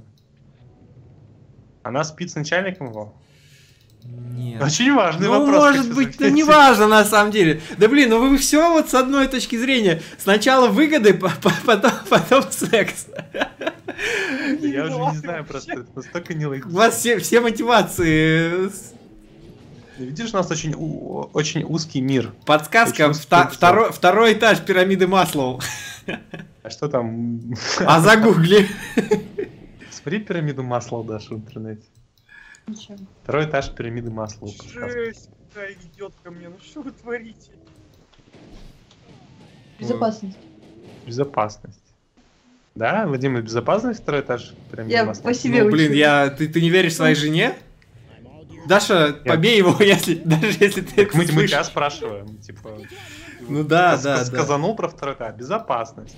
Она спит с начальником его? Нет. Очень важный Ну, вопрос. может хочу быть, ну заметить. не важно на самом деле. Да блин, ну вы все вот с одной точки зрения. Сначала выгоды, по- по- потом, потом секс. Я уже не знаю просто, это настолько У нелогично. вас все, все мотивации. Видишь, у нас очень, у- очень узкий мир. Подсказка, Очень вта- узкий второй, второй этаж пирамиды Маслоу. А что там? А загугли. Смотри пирамиду масла даже в интернете. Ничего. Второй этаж пирамиды масла. подсказка. Жесть, какая идет ко мне. Ну что вы творите? Безопасность. Безопасность. Да, Вадим, безопасность второй этаж пирамиды Я масла? по себе Ну блин, учу. я, ты, ты не веришь своей жене? Даша, побей его, если, даже если ты Так это мы, мы слышишь. тебя спрашиваем, типа... Ну да, сказ- да, да. Сказанул про второй этаж. Безопасность.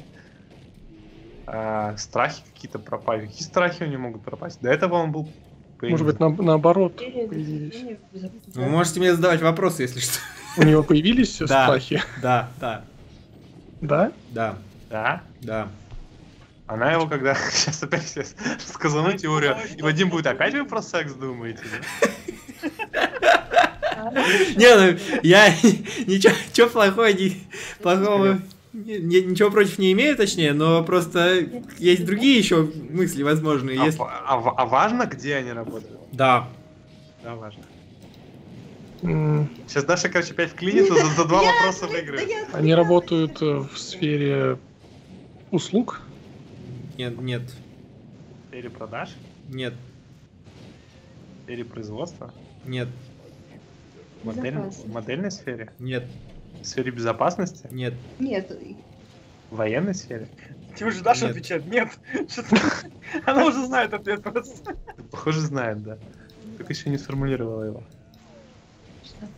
А, страхи какие-то пропали. Какие страхи у него могут пропасть? До этого он был... Может быть, на- наоборот Или появились. или безопасность. Вы можете мне задавать вопросы, если что. У него появились Да. страхи? Да, да, Да? да, Да? да. Она его когда... Сейчас опять сейчас сказану теорию. И Вадим будет, опять вы про секс думаете? да?» Не, ну, я ничего, ничего плохого, не, плохого, не- не- ничего против не имею, точнее, но просто есть другие еще мысли возможные. А, Если... в- а в- а важно, где они работают? Да. Да, важно. М, Сейчас Даша, короче, опять вклинится, за, за два Я- вопроса да выиграет. я- Они работают э, в сфере услуг? Нет, нет, Или продаж, нет, или производства. нет, В модель- Безопасность. в модельной сфере, нет, в сфере безопасности, нет. Нет, в военной сфере. Тебе же Даша Нет. отвечает, нет. Что-то- Она уже знает ответ просто. Похоже, знает, да. Только еще не сформулировала его. что?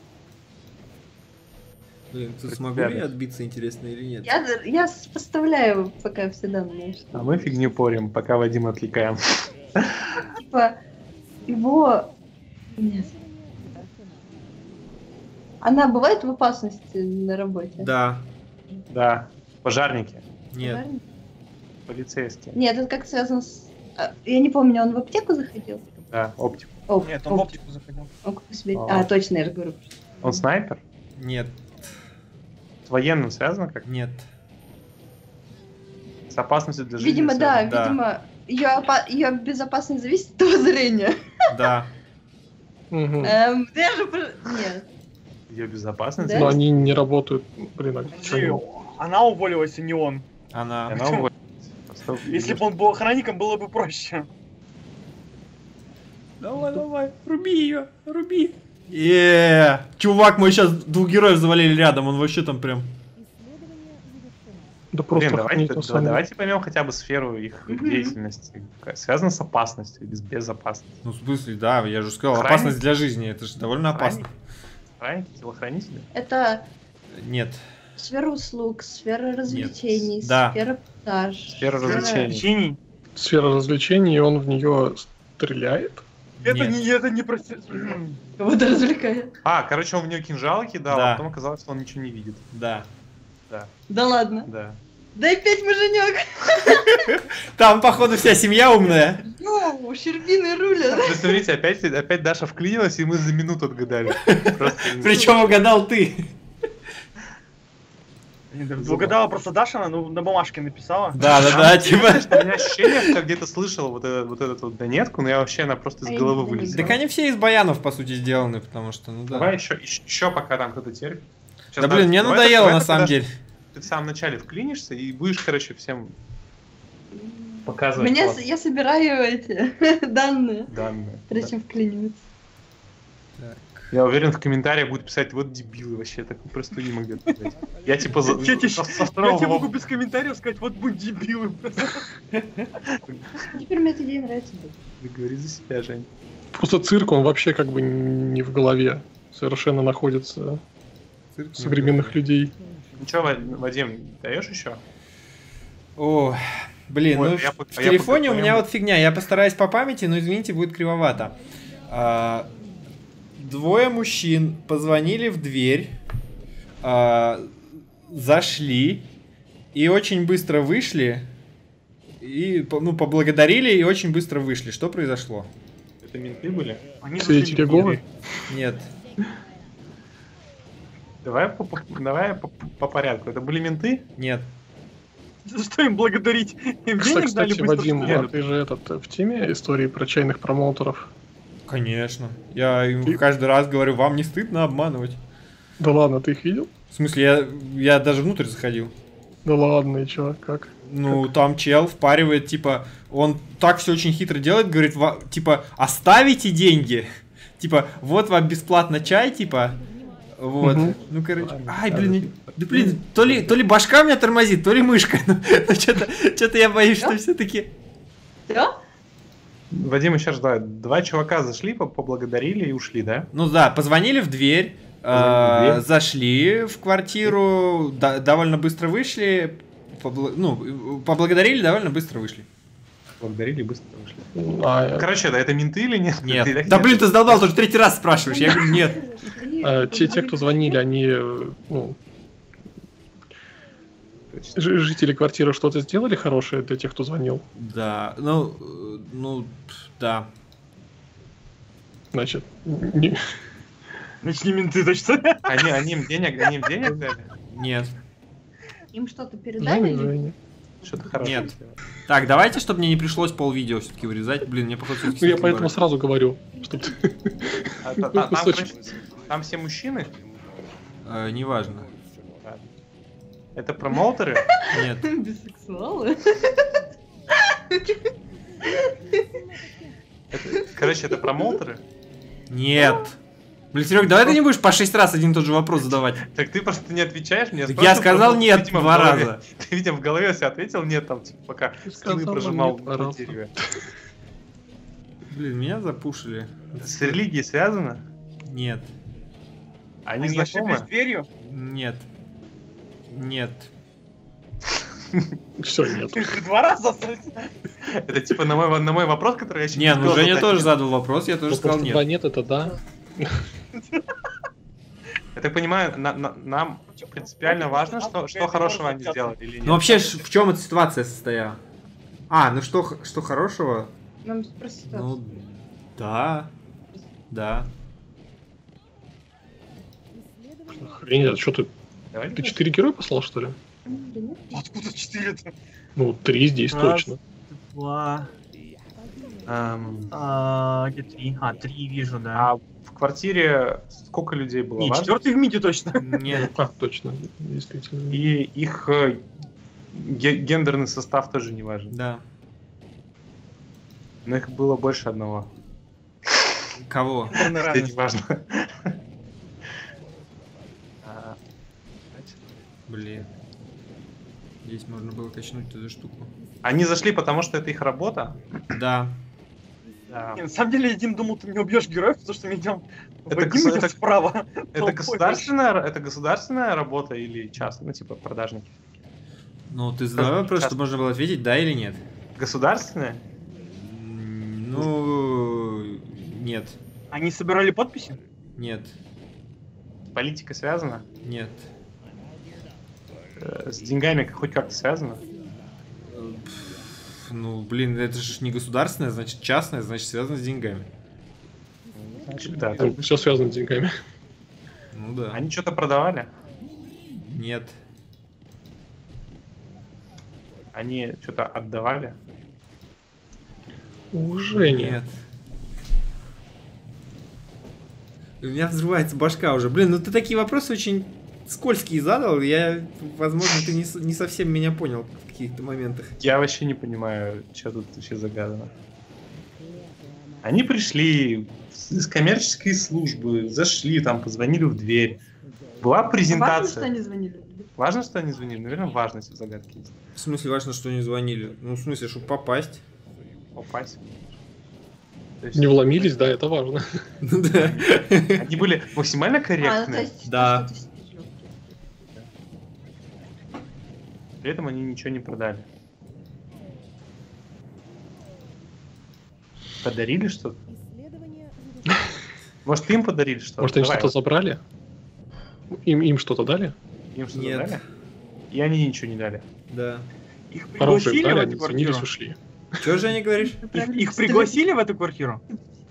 Блин, тут Представь. смогу ли я отбиться, интересно или нет? Я, я с- поставляю пока все данные. Что... А мы фигню порим, пока Вадима отвлекаем. Типа, его... Нет. Она бывает в опасности на работе? Да, Да. Пожарники, нет, Правильно? полицейские, Нет, это как связано с... а, Я не помню, он в аптеку заходил? да, оптику. О, Нет, он в оптику заходил. О, как себе- А. А, точно, я же говорю. Он снайпер? нет, С военным связано как? нет. С опасностью для жизни Видимо, да, связано? Да. видимо, ее, опа- ее безопасность зависит от его зрения. Да, Мгм. Эм, я же... про- Нет. Ее безопасность? Да? Но они не работают, блин, а чё Подожди, они- она уволилась, а не он. она... Она уволилась. Просто Если бы он был охранником, было бы проще. Давай, давай, руби ее, руби. Еее, чувак, мы сейчас двух героев завалили рядом, он вообще там прям... Да просто Блин, давайте, охранить на да- самом деле. давайте поймем хотя бы сферу их Мгм. деятельности. Какая- Связано с опасностью или с безопасностью. Ну, в смысле, да, я же сказал, Охранник? опасность для жизни, это же довольно опасно. Охранники, телохранители? Это Нет, сфера услуг, сфера развлечений, Да. сфера продаж. Сфера развлечений. Течений. Сфера развлечений, и он в нее стреляет. Это Нет. не, это не про... Кого-то развлекает. А, короче, он в нее кинжал кидал, Да. а потом оказалось, что он ничего не видит. Да. Да, Да ладно. да. Дай пять муженек. Там, походу, вся семья умная. Йоу, щербины рулят. Ну, смотрите, опять, опять Даша вклинилась, и мы за минуту отгадали. Просто не- Причем угадал ты. Угадала просто Даша, она ну, на бумажке написала. Да, да, да, типа. Знаешь, у меня ощущение, что я где-то слышал вот, этот, вот эту вот донетку, но я вообще, она просто А из я головы никогда не вылезла. Так они все из баянов, по сути, сделаны, потому что, ну да. Давай еще, еще пока там кто-то терпит. Сейчас Да блин, мне давай- надоело давай на ты самом подожди. деле. Ты в самом начале вклинишься и будешь, короче, всем показывать Меня, класс. с- я собираю эти данные, данные. прежде чем вклиниваться. Я уверен, в комментариях будут писать, вот дебилы вообще, такую простую не могли сказать. Я типа за- Я тебе со- со я второго тебе могу вопроса- без комментариев сказать, вот будь дебилы. Теперь мне эта идея нравится. Говори за себя, Жень. Просто цирк, он вообще как бы не в голове. Совершенно находится современных людей. Ну что, Вадим, даешь еще? О, блин, Ой, ну а я в под- в а я телефоне под у меня твоим- вот фигня. Я постараюсь по памяти, но извините, будет кривовато. А, Двое мужчин позвонили в дверь, а, зашли и очень быстро вышли. И по- ну, поблагодарили и очень быстро вышли. Что произошло? Это менты были? Они Все зашли эти в Реговы? дверь. Нет. Давай по, по- давай по, по порядку. Это были менты? Нет. За что им благодарить? Им Кстати, денег дали кстати, быстро, Вадим, что ли? а ты же этот в теме истории про чайных промоутеров? Конечно. Я им Ты- каждый раз говорю, вам не стыдно обманывать. Да ладно, ты их видел? В смысле, я, я даже внутрь заходил. Да ладно, и чё, как? Ну, там чел впаривает, типа, он так все очень хитро делает, говорит, «Ва- типа, оставите деньги. Типа, вот вам бесплатно чай, типа. Вот. Мгм. Ну, короче. Ладно, Ай, ладно. блин, не- да, блин, то ли, то ли башка меня тормозит, то ли мышка. Ну, что-то, что-то я боюсь, что все-таки. Все? Вадим еще раз, да, два чувака зашли, по- поблагодарили и ушли, да? Ну да, позвонили в дверь, Позвонили в э, дверь. зашли в квартиру, да- довольно быстро вышли, побла- ну, поблагодарили, довольно быстро вышли. Благодарили и быстро ушли. А, Короче, да, это менты или нет? Нет. Или Да нет? блин, ты задолбал, ты уже третий раз спрашиваешь. Я говорю, нет. а, те, те, кто звонили, они, э, ну, Точно. жи- жители квартиры что-то сделали хорошее для тех, кто звонил? Да, ну, э, ну, пф, да. Значит, не- Значит, не менты, точно. Они, они им денег, они им денег дали? Нет. Им что-то передали? Женя, Женя. Что-то хорошее. Нет. сделали. Так, давайте, чтобы мне не пришлось пол видео все-таки вырезать. Блин, мне походу всё-таки Ну, я всё-таки поэтому брать. сразу говорю, чтобы ты... А, та- та- там, Кусочек. короче, там все мужчины? Э, неважно. Ладно. Это промоутеры? Нет. Бисексуалы? Это- короче, это промоутеры? Нет. Блин, Серег, давай ты не будешь по шесть раз один и тот же вопрос задавать. Так ты просто не отвечаешь мне. Так спрашиваю, я сказал просто, нет видимо, в два голове. раза. Ты, видимо, в голове себе ответил нет, там, типа, пока Ты скины сказал прожимал нет, на пожалуйста. дереве. Блин, меня запушили. Это с религией связано? Нет. Они, Они знакомы? ошиблись дверью. Нет. Нет. Все, нет. Ты два раза. Это типа на мой, на мой вопрос, который я еще Не, ну успел Женя задать. тоже задал вопрос, я тоже Ну, сказал просто да, нет. нет, это да. Я так понимаю, на- на- нам принципиально важно, что, что хорошего они сделали или нет. Ну вообще, ш- в чем эта ситуация состояла? А, ну что, х- что хорошего? Нам спросить. Ну, да. Да. Охренеть, что ты... Давай. Ты четыре героя послал, что ли? Откуда четыре-то? Ну, три здесь Раз. точно. Два. Эм, А, где три? А, три вижу, да. а в квартире сколько людей было? Не, Важно? четвертый в миде точно. Нет. А, точно, действительно. И их э, ге- гендерный состав тоже не важен. Да. Но их было больше одного. Кого? Это не важно. А, Блин. Здесь можно было качнуть эту штуку. Они зашли, потому что это их работа. Да. Да. Не, на самом деле, я, Дим, думал, ты не убьешь героев, потому что мы идем... Это Вадим гос- идет это- справа. Это Толпой. государственная, это государственная работа или частная? Ну, типа продажники. Ну, ты задавай вопрос, Сейчас. чтобы можно было ответить, да или нет. Государственная? М, Ну, Нет. Они собирали подписи? Нет. Политика связана? Нет. Э, С деньгами хоть как-то связано? Э, пф, Ну, блин, это же не государственное, значит частное, значит связано с деньгами. Значит, да. Там все связано с деньгами. Ну да. Они что-то продавали? Нет. Они что-то отдавали? Уже нет. Нет. У меня взрывается башка уже. Блин, ну ты такие вопросы очень скользкие задал. Я, возможно, ты не, с- не совсем меня понял в каких-то моментах. Я вообще не понимаю, что тут вообще загадано. Они пришли из коммерческой службы, зашли там, позвонили в дверь. Была Важно, что презентация. они звонили. Важно, что они звонили? Наверное, важно, если в загадке есть. В смысле, важно, что не звонили. Ну, в смысле, чтобы попасть. Попасть. То есть Не вломились, да, это важно. Ну да. Они были максимально А, ну, то корректны, есть, Да. что-то стекло. при этом они ничего не продали. Подарили что-то? Исследование завершено. Может, им подарили что-то? Может, они Давай, что-то забрали? Им, им что-то дали? им что-то Нет. дали? И они ничего не дали. Да. Их Оружие пригласили в дали, эту они квартиру? извинились, ушли. Что же они говоришь? Их, их пригласили в эту квартиру?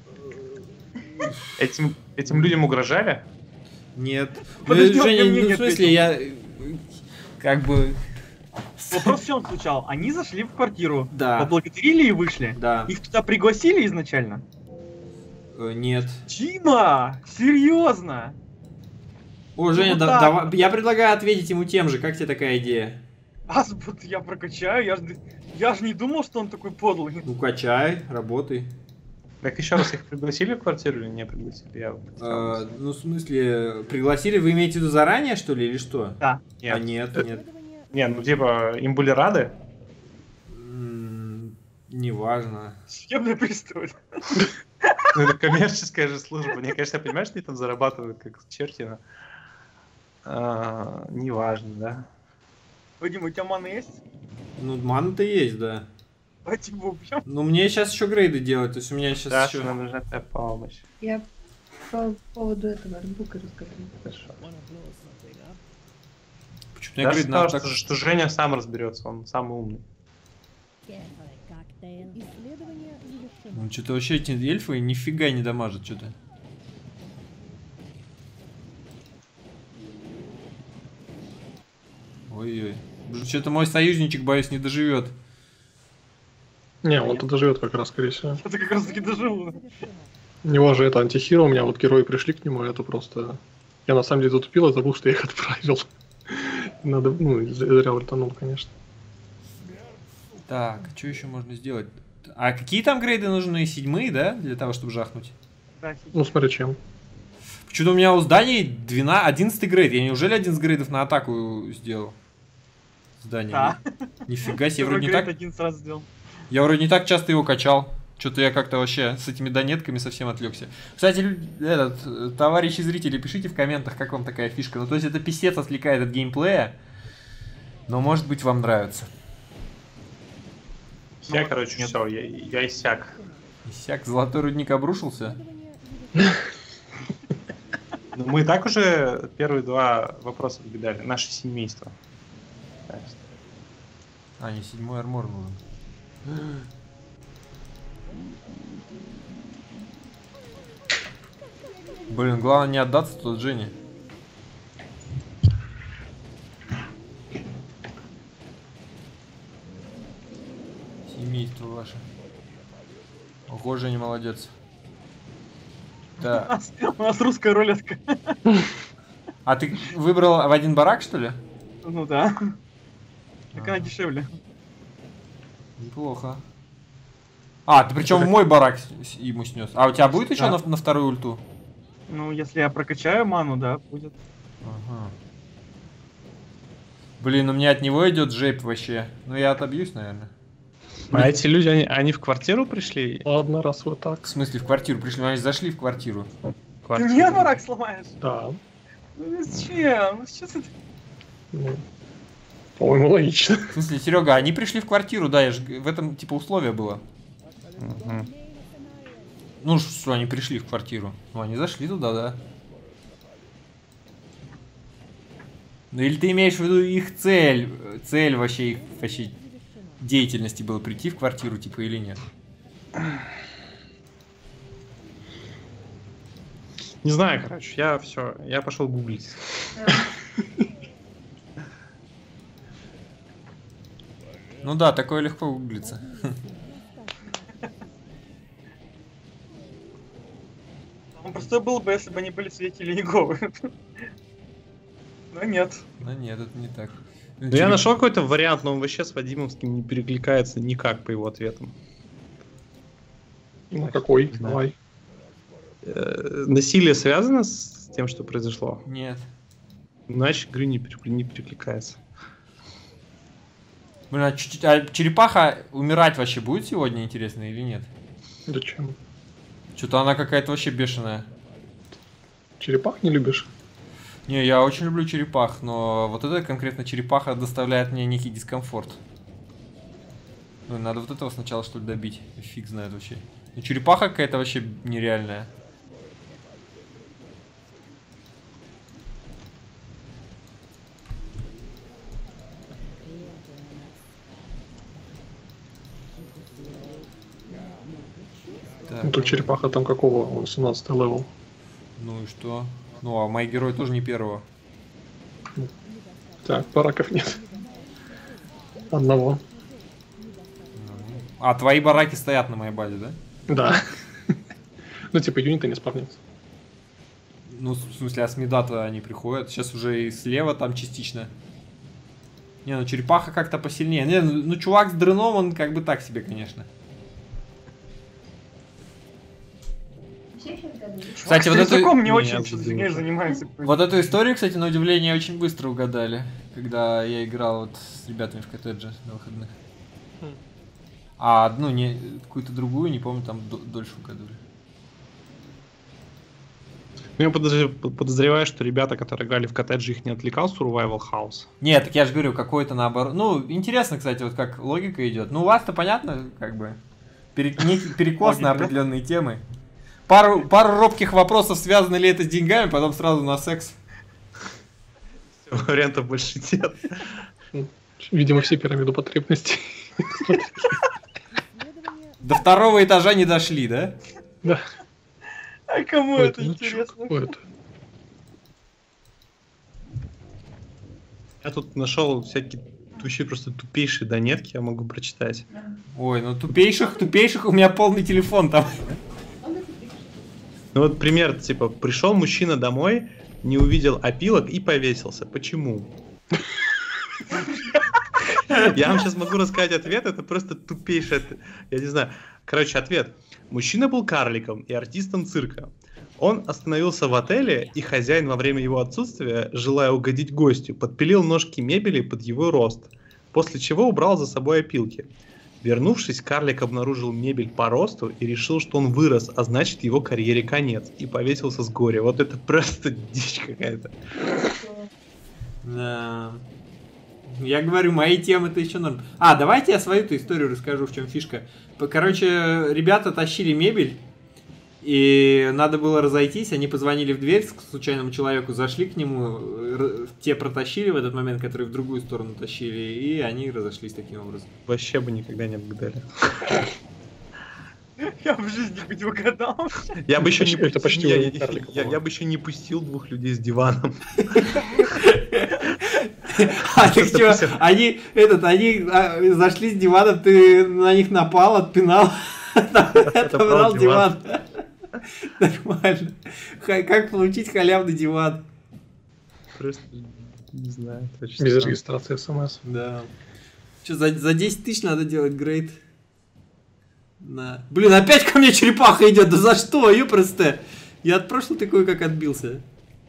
Этим, этим людям угрожали? Нет. Ну, Подожди, он Женя, мне ну, не в смысле, я э, как бы... Вопрос в чем звучал? Они зашли в квартиру, Да. поблагодарили и вышли. Да. Их туда пригласили изначально? Э, Нет. Тима! Серьезно? О, Женя, вот да- так давай- вот. я предлагаю ответить ему тем же. Как тебе такая идея? Азбут я прокачаю, я ж, я ж не думал, что он такой подлый. Ну, качай, работай. Так еще раз, их пригласили в квартиру или не пригласили? Я Э, ну, в смысле, пригласили, вы имеете в виду заранее, что ли, или что? Да. Нет. А нет, нет. Исследование Не, ну типа, им были рады? М, Неважно. Съемный пристрой. Ну, это коммерческая же служба. Мне, конечно, я понимаю, что они там зарабатывают как черти, но... а, неважно, да? Вадим, у тебя мана есть? Ну, мана-то есть, да. Давайте его убьем. Ну, мне сейчас еще грейды делать, то есть у меня сейчас Даша, еще... нам нужна твоя помощь. Я по поводу этого арбука расскажу. Хорошо. Почему-то я Даша грейд сказала, надо что, так... что Женя сам разберется, он самый умный. Исследование завершено. Ну, что-то вообще эти эльфы нифига не дамажат, что-то. Ой-ой. Что-то мой союзничек, боюсь, не доживет. Не, он тут доживет как раз, скорее всего. Это как раз таки доживу. Завершено. У него же это антихиро, у меня вот герои пришли к нему, это просто... Я на самом деле затупил и забыл, что я их отправил. Надо, ну, зря ультанул, конечно. Так, что еще можно сделать? А какие там грейды нужны? Седьмые, да? Для того, чтобы жахнуть? Да, Ну, смотри, чем. Почему-то у меня у зданий двенадцать, одиннадцатый грейд. Я неужели одиннадцать грейдов на атаку сделал? Здание. Да. Нифига себе, Второй вроде не грейд так. один сразу сделал. Я вроде не так часто его качал. Что-то я как-то вообще с этими донетками совсем отвлекся. Кстати, лю- этот, э, товарищи зрители, пишите в комментах, как вам такая фишка. Ну, то есть это писец отвлекает от геймплея, но может быть вам нравится. Я, Ну, короче, нет. все, я, я иссяк. Исяк, золотой рудник обрушился. Исследование завершено. Ну, мы и так уже первые два вопроса отгадали. Наше семейство. Так что А, не, седьмой армор нужен. Блин, главное не отдаться тут Жене. Семейство ваше. Ого, Женя молодец. У Да. нас, у нас русская рулетка. А ты выбрал в один барак, что ли? Ну да. Так Ага. она дешевле. Неплохо. А, ты причем мой барак с- с- ему снес. А у тебя будет еще Да. на, на вторую ульту? Ну, если я прокачаю ману, да, будет. Ага. Блин, у меня от него идет жейп вообще. Ну я отобьюсь, наверное. А эти люди, они, они в квартиру пришли? Ладно, раз вы так. В смысле, в квартиру пришли, они зашли в квартиру. Ты мне барак сломаешь? Да. Ну зачем? Ну сейчас это... Ну, по-моему, логично. В смысле, Серега, они пришли в квартиру, да, я же г- в этом типа условие было. Мгм. Ну что, они пришли в квартиру. Ну они зашли туда, да. Ну или ты имеешь в виду их цель, цель вообще их вообще деятельности было прийти в квартиру, типа, или нет? Не знаю, короче, я все, я пошел гуглить. Ну да, такое легко гуглится. Он простой был бы, если бы они были свидетели Иеговы. Но нет. Но нет, это не так. Ну, я нашел какой-то вариант, но он вообще с Вадимовским не перекликается никак по его ответам. Ну какой? Не знаю. Давай. Э, Насилие связано с тем, что произошло? Нет. Иначе, говорю, не, перекли- не перекликается. Блин, а, ч- а черепаха умирать вообще будет сегодня, интересно, или нет? Зачем? Что-то она какая-то вообще бешеная. Черепах не любишь? Не, я очень люблю черепах, но вот эта конкретно черепаха доставляет мне некий дискомфорт. Ну, надо вот этого сначала, что ли, добить. Фиг знает вообще. Ну, черепаха какая-то вообще нереальная. Так, Ну, тут черепаха там какого? Он семнадцатый левел. ну и что? Ну, а мои герои тоже не первого. Так, бараков нет. Одного. А твои бараки стоят на моей базе, да? Да. Ну, типа, юниты не спавнятся. Ну, в смысле, а с мидата они приходят. Сейчас уже и слева там частично. Не, ну черепаха как-то посильнее. Не, ну, ну чувак с дреном, он как бы так себе, конечно. Кстати, вот С рюкзаком эту, не Нет, очень я что-то думаю, фигней что- занимается. вот эту историю, кстати, на удивление, очень быстро угадали. Когда я играл вот с ребятами в коттедже на выходных. Хм. А одну, не, какую-то другую, не помню, там до- дольше угадывали. Ну, я подозр- подозреваю, что ребята, которые играли в коттедже, их не отвлекал Survival House. Нет, так я же говорю, какой-то наоборот. Ну, интересно, кстати, вот как логика идет. Ну, у вас-то понятно, как бы, пере- некий перекос на Логика, да? определенные темы. Пару, пару робких вопросов, связано ли это с деньгами, потом сразу на секс. Вариантов больше нет. Видимо, все пирамиду потребностей. Исследование До второго этажа не дошли, да? Да. А кому Ой, это ну чё, интересно? какое это? Я тут нашел всякие вообще просто тупейшие донетки, я могу прочитать. Ой, ну тупейших, тупейших у меня полный телефон там. Ну вот пример, типа, пришел мужчина домой, не увидел опилок и повесился. Почему? Я вам сейчас могу рассказать ответ, это просто тупейший ответ. Я не знаю. Короче, ответ. Мужчина был карликом и артистом цирка. Он остановился в отеле, и хозяин во время его отсутствия, желая угодить гостю, подпилил ножки мебели под его рост, после чего убрал за собой опилки. Вернувшись, карлик обнаружил мебель по росту и решил, что он вырос, а значит его карьере конец, и повесился с горя. Вот это просто дичь какая-то. Да. Я говорю, мои темы-то еще норм. А, давайте я свою-то историю расскажу, в чем фишка. П- Короче, ребята тащили мебель, и надо было разойтись, они позвонили в дверь к случайному человеку, зашли к нему, р- те протащили в этот момент, которые в другую сторону тащили, и они разошлись таким образом. Вообще бы никогда не обгадали. Я в жизни хоть угадал. Я бы еще не Это почти пустил, я, уровень я- карлика, я- я бы еще не пустил двух людей с диваном. А ты Просто что, пусть- они, этот, они а, зашли с диваном, ты на них напал, отпинал, отобрал диван. Нормально. Ха- Как получить халявный диван? Просто не знаю. это очень Без странно. регистрации смс. Да. Че, за, за десять тысяч надо делать грейд? На. Блин, опять ко мне черепаха идет, да за что, ёпросте? Я от прошлого такой как отбился.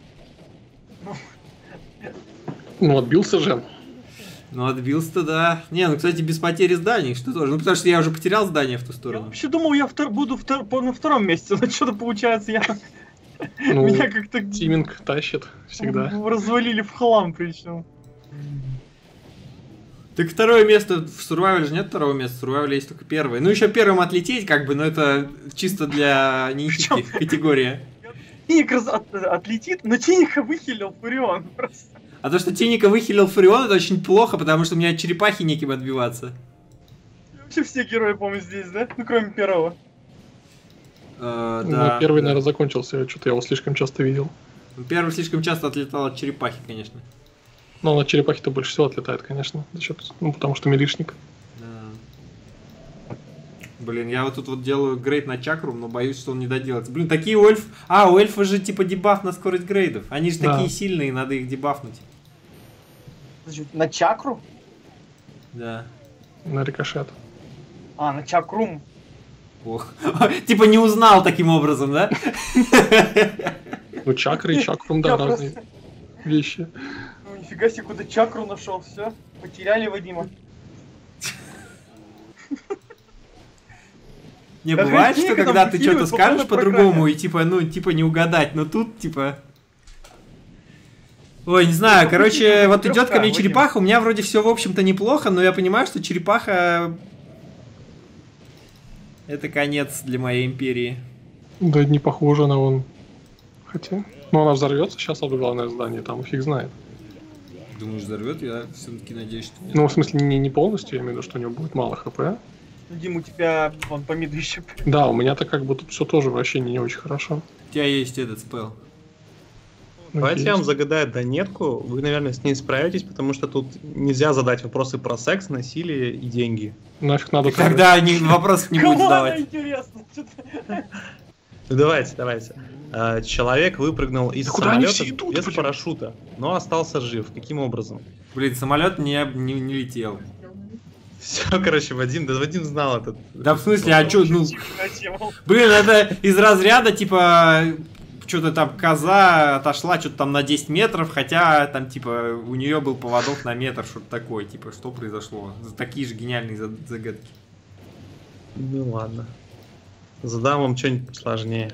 Ну, отбился же. Ну, отбился-то, да. Не, ну, кстати, без потери зданий, что тоже. Ну, потому что я уже потерял здание в ту Я сторону. вообще думал, я втор- буду втор- по- на втором месте, но что-то получается, я... Ну, Меня как-то тиминг тащит всегда. развалили в хлам причем. Так второе место в Survival же нет второго места, в Survival есть только первое. Ну еще первым отлететь, как бы, но это чисто для нищенки категория. Тиник раз от- отлетит, но Тиника выхилил Фурион просто. А то, что Тиника выхилил Фурион, это очень плохо, потому что у меня от черепахи неким отбиваться. Вообще все герои, по-моему, здесь, да? Ну, кроме первого. Э, Ну, да, первый, да. наверное, закончился, что-то я его слишком часто видел. Первый слишком часто отлетал от черепахи, конечно. Но на черепахе-то больше всего отлетает, конечно, за счет, ну, потому что милишник. Да. Блин, я вот тут вот делаю грейд на чакру, но боюсь, что он не доделается. Блин, такие у эльф... А, у эльфа же типа дебаф на скорость грейдов. Они же Да. такие сильные, надо их дебафнуть. Значит, на чакру? Да. На рикошет. А, на чакрум. Ох. Типа не узнал таким образом, да? Ну, чакры и чакрум, да, Я разные просто- вещи. Ну, нифига себе, куда чакру нашел, все. Потеряли Вадима. Не Даже бывает, книга что там когда ты выхиливает что-то по скажешь полной по-другому программе. и типа, ну, типа не угадать, но тут типа... Ой, не знаю, Ну, короче, выхиливает вот идет ко легко, мне Вадим. черепаха, у меня вроде все, в общем-то, неплохо, но я понимаю, что черепаха... Это конец для моей империи. Да не похоже на он. Хотя. Ну, она взорвется сейчас об главное здание, там фиг знает. Думаешь, взорвет? Я все-таки надеюсь, что нет. Ну, в смысле, не, не полностью, я имею в виду, что у него будет мало хп. Ну, Дим, у тебя вон по миду еще. Да, у меня-то как бы тут все тоже вращение не очень хорошо. У тебя есть этот спел. Давайте я вам Надеюсь. загадаю донетку, вы, наверное, с ней справитесь, потому что тут нельзя задать вопросы про секс, насилие и деньги. Нафиг надо... Тогда ни- вопросов не будет Кому она задавать. интересно? Чё-то- Ну, давайте, давайте. А, человек выпрыгнул из Да куда они самолета все идут, без блин? парашюта, но остался жив. Каким образом? Блин, самолет не, не, не летел. Все, короче, Вадим, да Вадим знал этот. Да в смысле, а чё, ну... Тихая тема. Блин, это из разряда, типа, что-то там коза отошла что-то там на десять метров, хотя там, типа, у нее был поводок на метр, что-то такое, типа, что произошло? Такие же гениальные за- загадки. Ну ладно. Задам вам что-нибудь посложнее.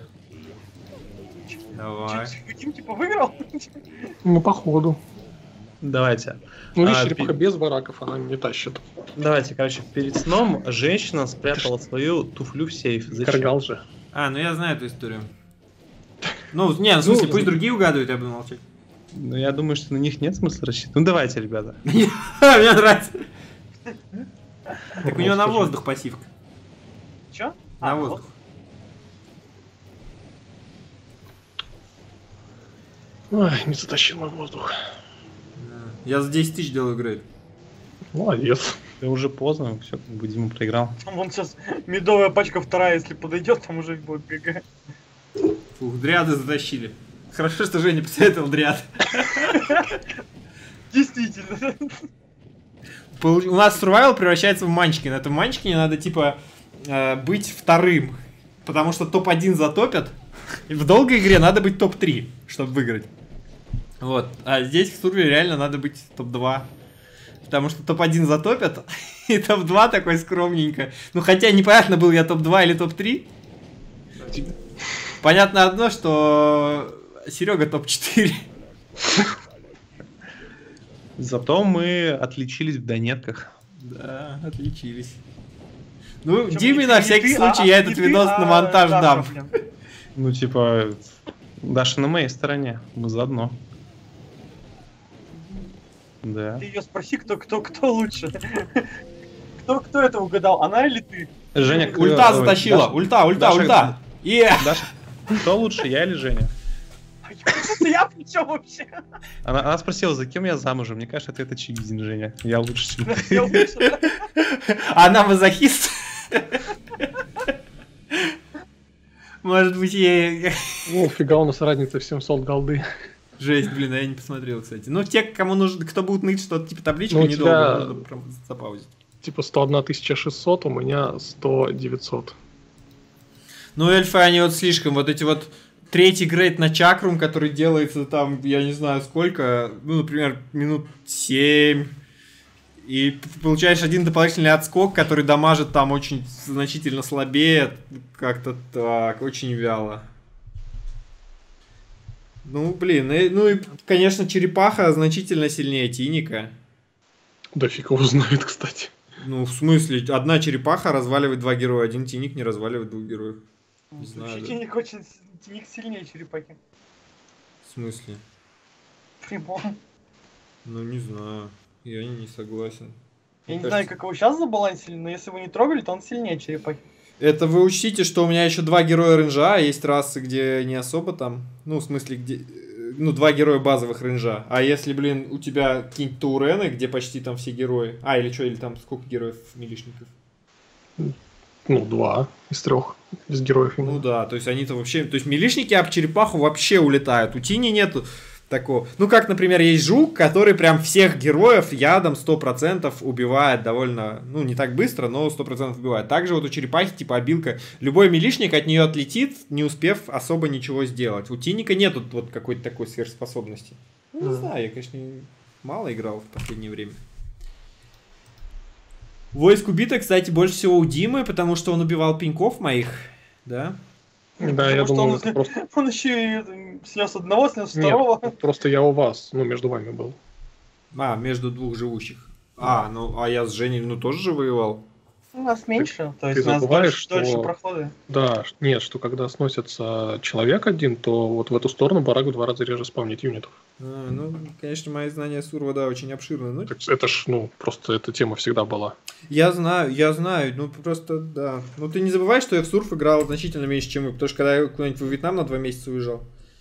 Давай. Чё, Вадим типа выиграл? Ну, походу. Давайте. Ну, видишь, А, черепаха пи- без бараков, она не тащит. Давайте, короче, перед сном женщина спрятала свою туфлю в сейф. Зачем? Каргал же. А, ну я знаю эту историю. Ну, не, в смысле, Ну, пусть другие угадывают, я буду молчать. Ну, я думаю, что на них нет смысла рассчитывать. Ну, давайте, ребята. Мне нравится. Так у него на воздух пассивка. Чё? На А, воздух. Ой, не затащил на воздух. Я за десять тысяч делаю грейд. Молодец. Да уже поздно, все, как бы Дима проиграл. Там вон сейчас медовая пачка вторая, если подойдет, там уже будет ГГ. Фух, дриады затащили. Хорошо, что Женя посоветовал дриад. Действительно. Пол- У нас survival превращается в манчкин. Это в манчкине надо, типа, э, быть вторым. Потому что топ один затопят. И в долгой игре надо быть топ три, чтобы выиграть. Вот. А здесь в Сурве реально надо быть топ два. Потому что топ один затопят, и топ два такой скромненько. Ну, хотя непонятно, был я топ два или топ три. Понятно одно, что Серега топ четыре. Зато мы отличились в донетках. Да, отличились. Ну, Причём Диме не на ты, всякий не ты, случай а- я а этот не ты, видос а на монтаж Даша, дам. блин. Ну, типа, Даша на моей стороне. Мы заодно. Да. Ты ее спроси, кто, кто, кто лучше. Кто, кто это угадал, она или ты? Женя, Ульта ой, затащила, Даша- ульта, ульта, Даша- ульта. Е! Даша, кто лучше, я или Женя? А я- Я при чем вообще? Она, она спросила, за кем я замужем. Мне кажется, это очевиден, Женя. Я лучше, чем ты. Я лучше. Она мазохист. Может быть, ей... Ну, фига у нас разница в семьсот голды. Жесть, блин, а я не посмотрел, кстати. Ну, те, кому нужно, кто будет ныть что-то типа табличку, Ну, у недолго, тебя- надо прям запаузить. Типа сто одна тысяча шестьсот, у меня сто девятьсот. Ну, эльфы, они вот слишком, вот эти вот третий грейд на чакрум, который делается там, я не знаю сколько, ну, например, минут семь. И ты получаешь один дополнительный отскок, который дамажит там очень значительно слабее. Как-то так, очень вяло. Ну, блин, и- ну и, конечно, черепаха значительно сильнее Тиника. Да фиг его знает, кстати. Ну, в смысле, одна черепаха разваливает два героя, один тиник не разваливает двух героев. Не знаю, Вообще да. Тиник очень... Тиник сильнее черепахи. В смысле? Прямом. Ну, не знаю. Я не согласен. Я Мне не знаю, кажется- как его сейчас забалансили, но если вы не трогали, то он сильнее черепахи. Это вы учтите, что у меня еще два героя рейнджа, а есть расы, где не особо там, ну, в смысле, где, э, ну, два героя базовых рейнджа. А если, блин, у тебя какие-нибудь Таурены, где почти там все герои, а, или что, или там сколько героев милишников? Ну, два из трех, из героев именно. Ну да, то есть они-то вообще, то есть милишники об черепаху вообще улетают, у Тини нету такого. Ну, как, например, есть жук, который прям всех героев ядом сто процентов убивает довольно, ну, не так быстро, но сто процентов убивает. Также вот у черепахи, типа, обилка, любой милишник от нее отлетит, не успев особо ничего сделать. У Тиника нету вот какой-то такой сверхспособности. Ну, не Да. знаю, я, конечно, мало играл в последнее время. Войск убито, кстати, больше всего у Димы, потому что он убивал пеньков моих, да? Да, я Потому что думаю, он, это просто, он еще и это, снес одного, снес Нет, второго. просто я у вас, ну, между вами был. А, между двух живущих. А, ну, а я с Женей, ну, тоже же воевал. У нас меньше, то ты есть у нас забываешь, дольше, дольше что- проходы. Да, ш- нет, что когда сносится человек один, то вот в эту сторону барак в два раза реже спавнит юнитов. А, ну, конечно, мои знания Сурва, да, очень обширны. Ну, Так это ж, ну, просто эта тема всегда была. я знаю, я знаю, ну, просто, да. Ну, ты не забывай, что я в Сурф играл значительно меньше, чем вы, потому что когда я куда-нибудь в Вьетнам на два месяца уезжал.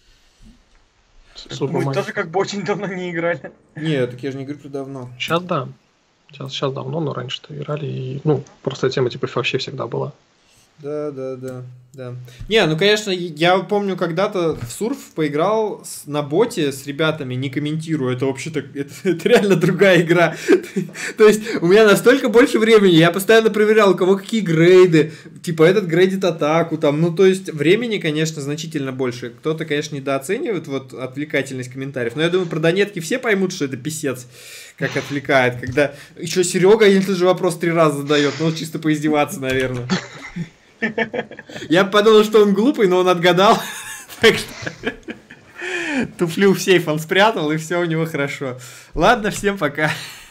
Мы тоже как бы очень давно не играли. Нет, так я же не говорю про давно. Сейчас да. Сейчас, сейчас давно, но раньше-то играли. И, ну, просто тема типа вообще всегда была. Да, да, да, да. Не, ну, конечно, я помню, когда-то в Сурф поиграл с- на боте с ребятами, не комментирую, это вообще-то, это, это реально другая игра. То есть, у меня настолько больше времени, я постоянно проверял, у кого какие грейды, типа, этот грейдит атаку, там, ну, то есть, времени, конечно, значительно больше. Кто-то, конечно, недооценивает вот отвлекательность комментариев, но я думаю, про донетки все поймут, что это писец, как отвлекает, когда еще Серега один и тот же вопрос три раза задает, ну, чисто поиздеваться, наверное. Я подумал, что он глупый, но он отгадал. Так что туфлю в сейф он спрятал, и все у него хорошо. Ладно, всем пока.